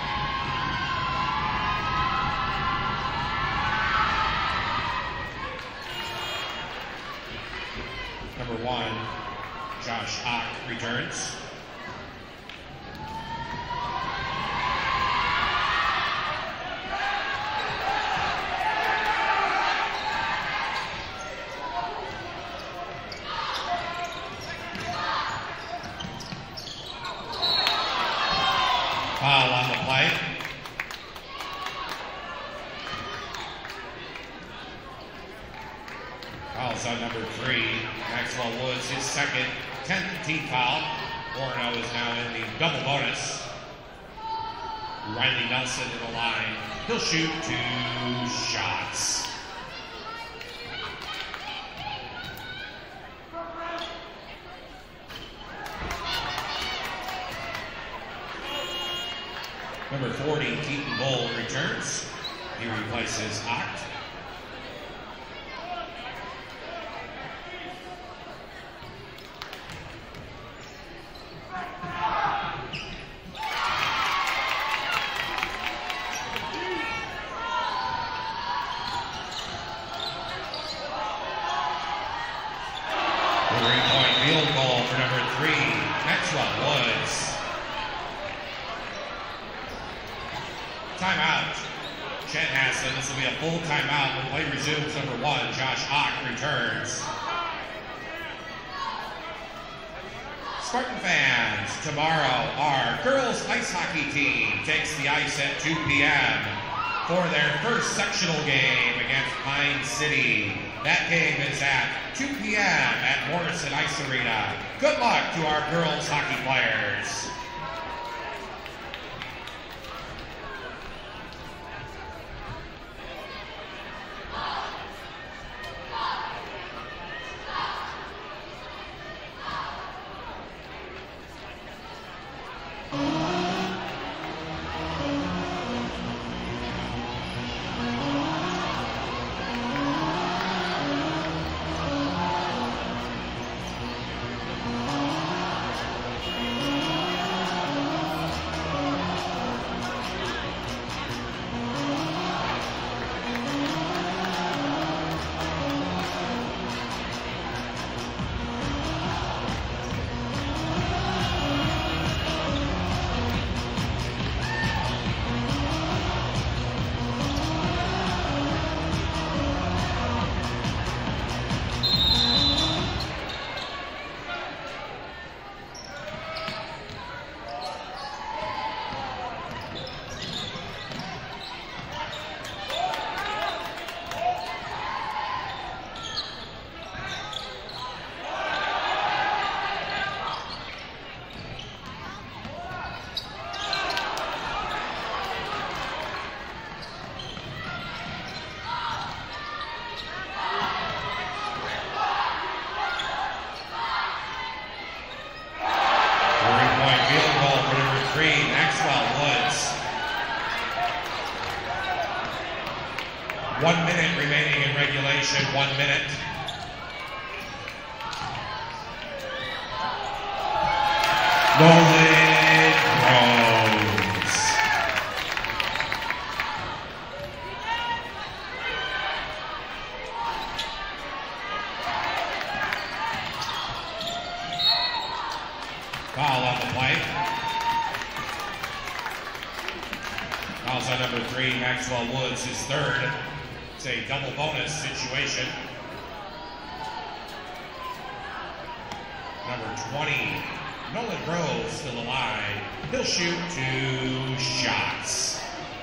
Number one, Josh Ock returns. Foul on the play. Fouls on number three, Maxwell Woods, his second, tenth team foul. Orono is now in the double bonus. Riley Nelson to the line. He'll shoot two shots. Number forty, Keaton Bull returns. He replaces Oct. Three-point field goal for number three, Maxwell Woods. Timeout. Chanhassen, this will be a full timeout when play resumes. Number one, Josh Ock returns. Spartan fans, tomorrow our girls ice hockey team takes the ice at two p m for their first sectional game against Pine City. That game is at two p m at Morrison Ice Arena. Good luck to our girls hockey players. One minute remaining in regulation, one minute. Nolan Rose. Foul on the play. Fouls on number three, Maxwell Woods, his third. It's a double bonus situation. Number twenty, Nolan Grove, still alive. He'll shoot two shots.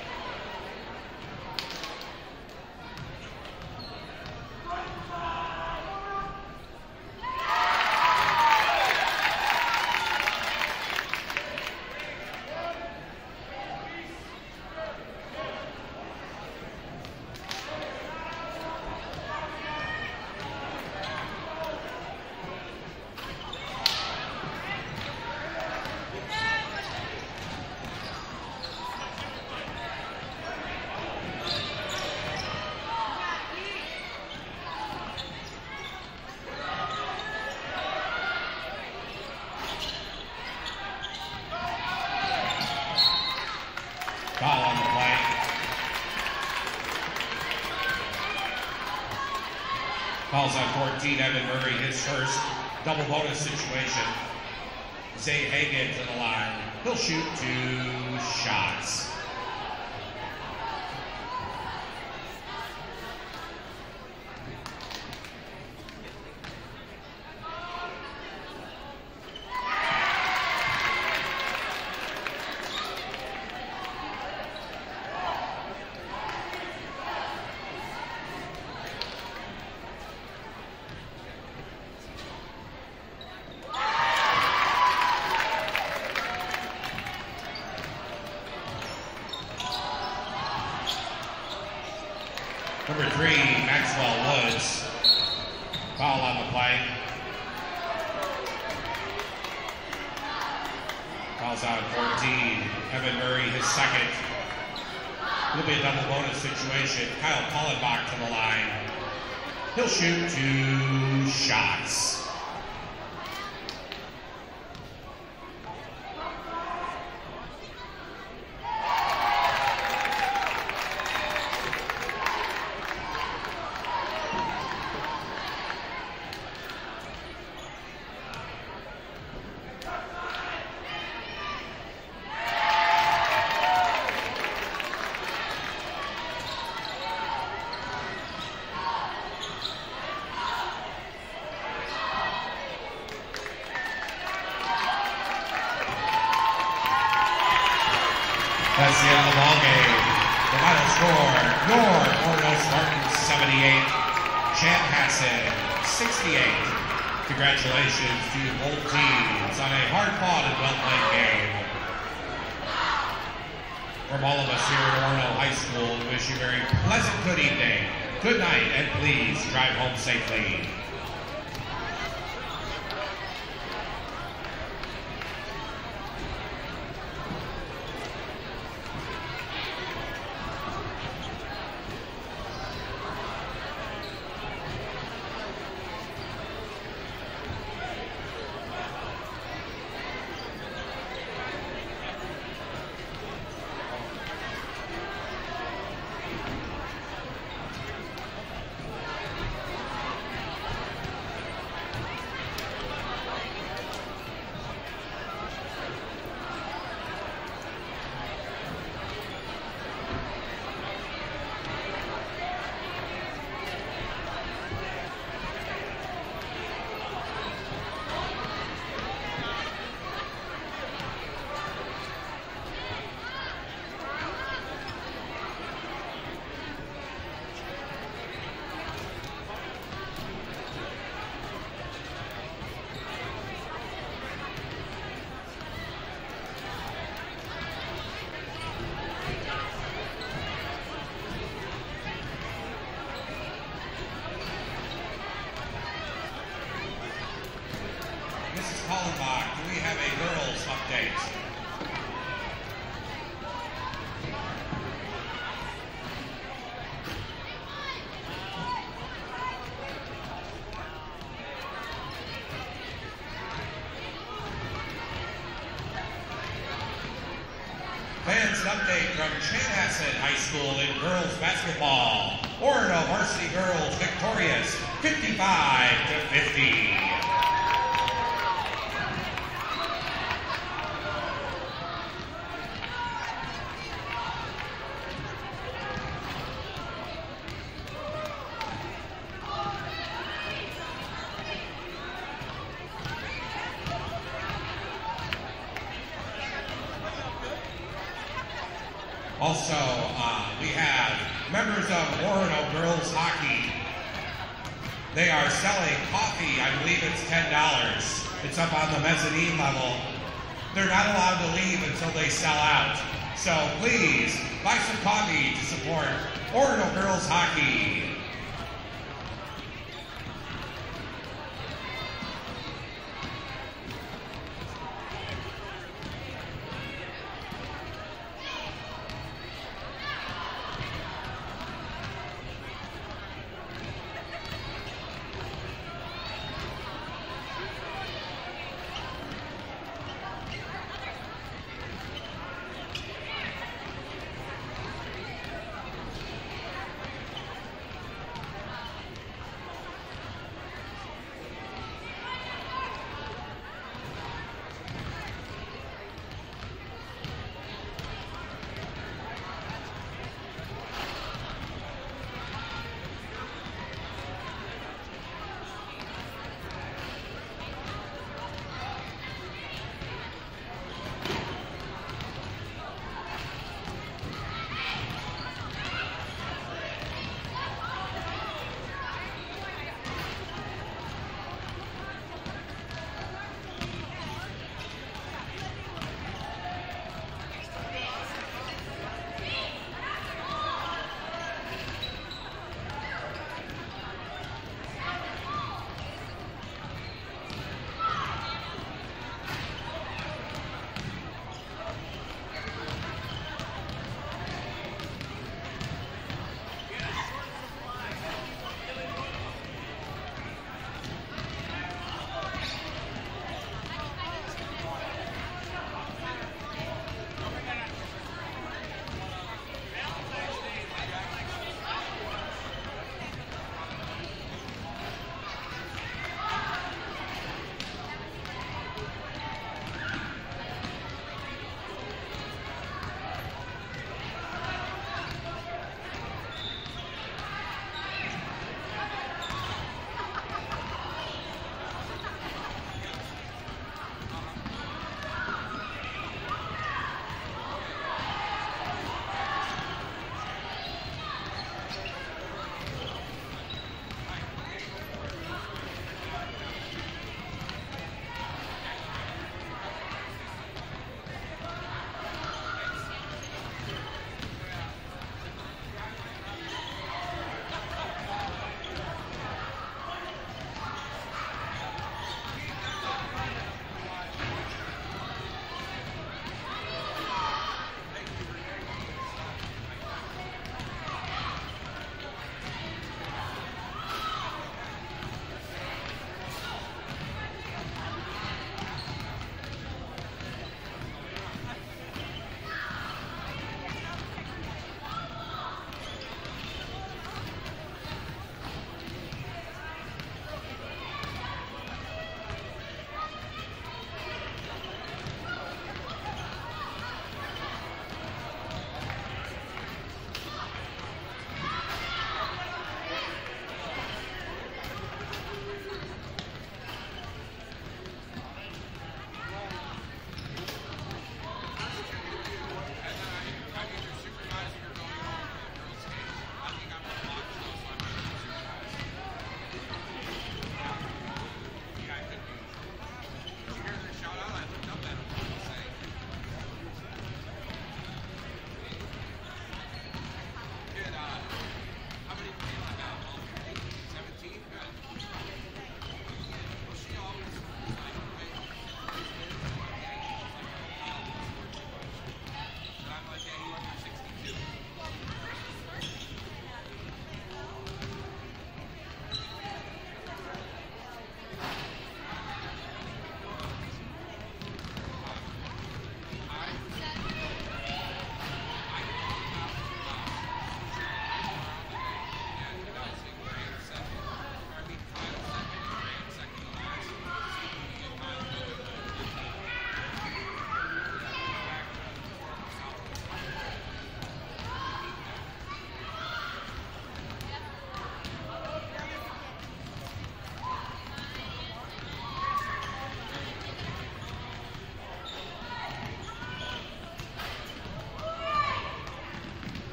Foul on the play. Fouls on fourteen, Evan Murray, his first. Double bonus situation. Zay Hagan to the line. He'll shoot two shots. Number three, Maxwell Woods. Foul on the play. Fouls out at fourteen. Evan Murray, his second. It'll be a double bonus situation. Kyle Kallenbach to the line. He'll shoot two shots. That's the end of the ball game. The final score, your Orono Spartans seventy-eight, Chanhassen sixty-eight. Congratulations to both teams on a hard-fought and well-played game. From all of us here at Orono High School, we wish you a very pleasant good evening, good night, and please drive home safely. Missus Kallenbach, do we have a girls update? update from Chanhassen High School in girls basketball. Orono Varsity girls victorious fifty-five to fifty. Also, uh, we have members of Orono Girls Hockey. They are selling coffee. I believe it's ten dollars. It's up on the mezzanine level. They're not allowed to leave until they sell out. So please, buy some coffee to support Orono Girls Hockey.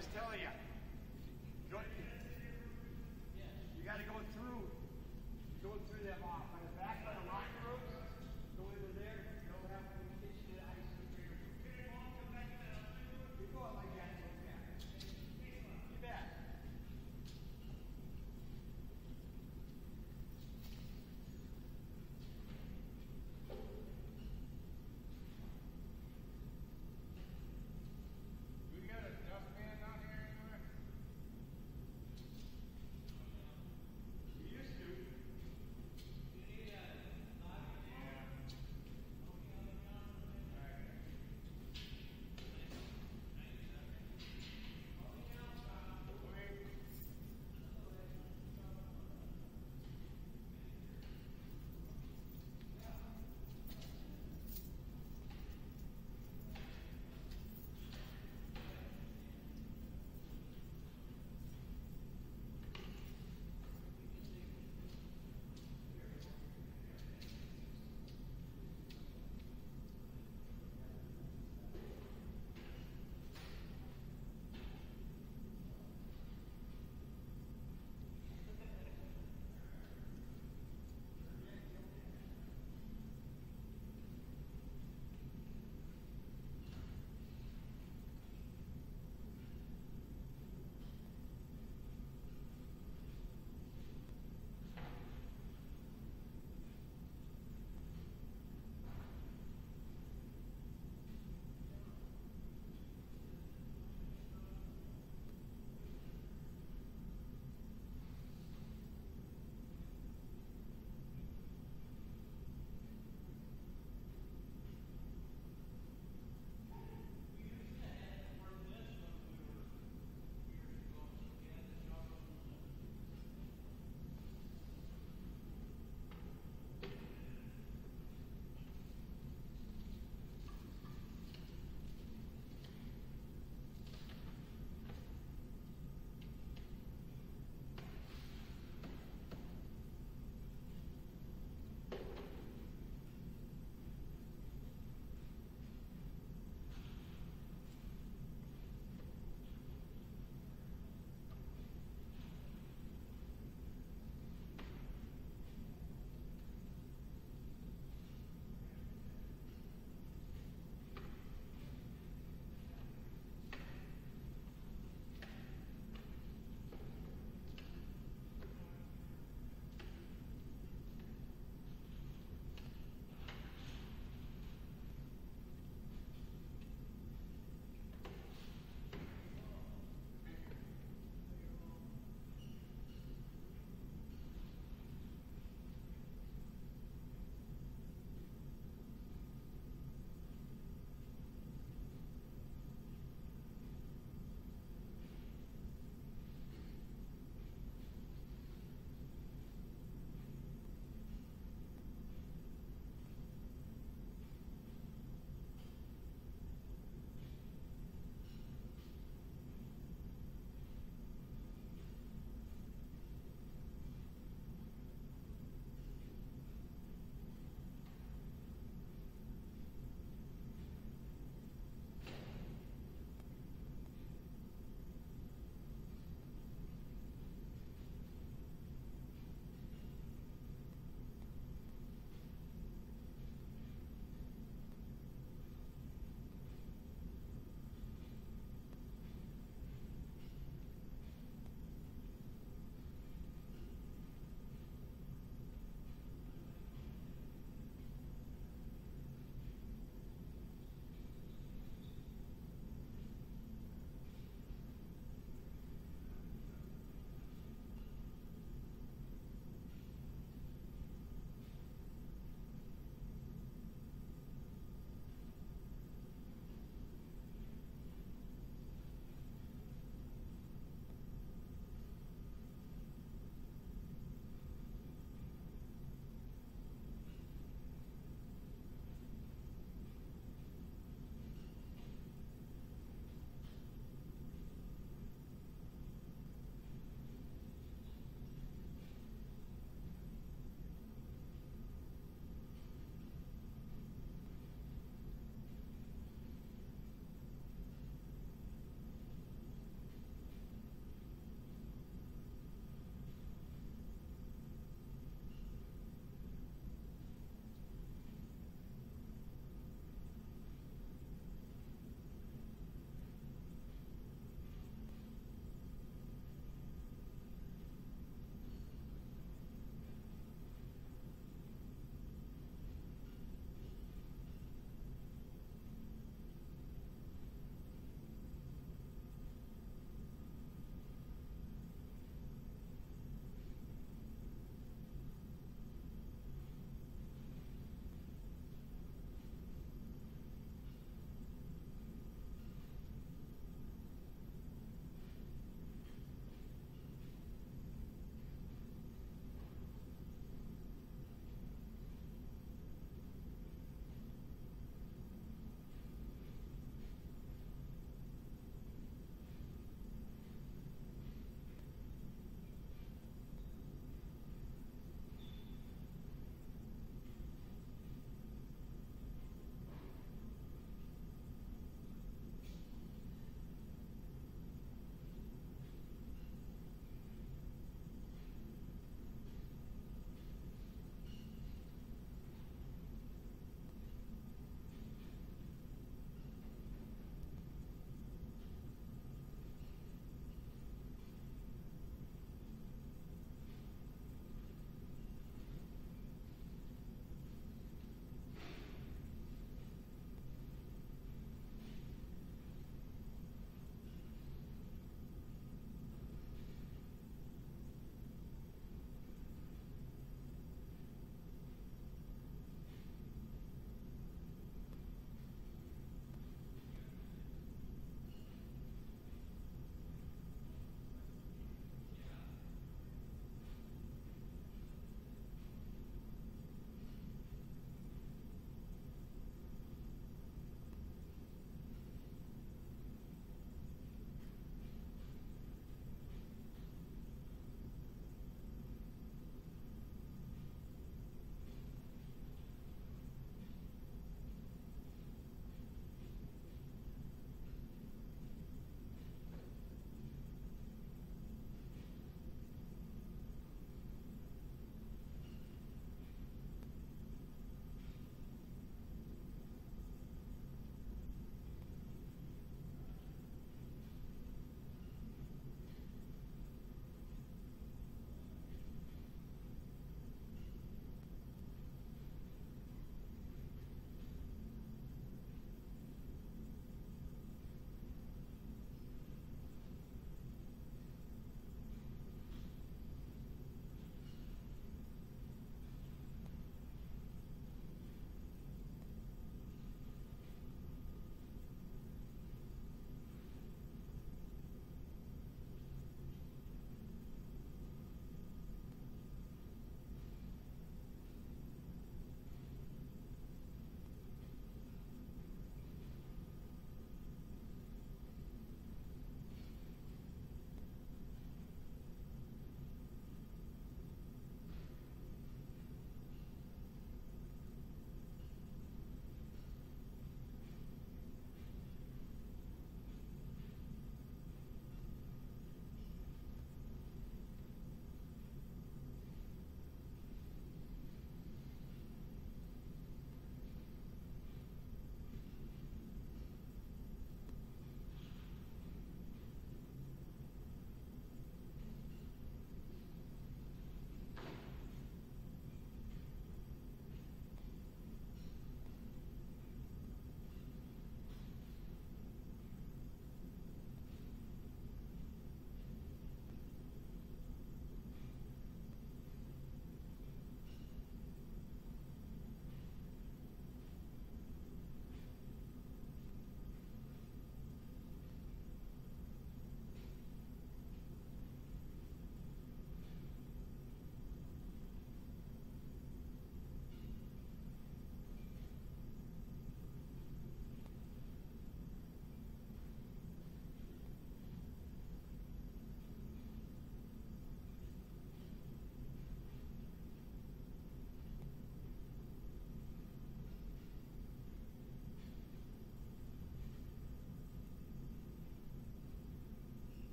was telling you. Go, you got to go through, go through them off.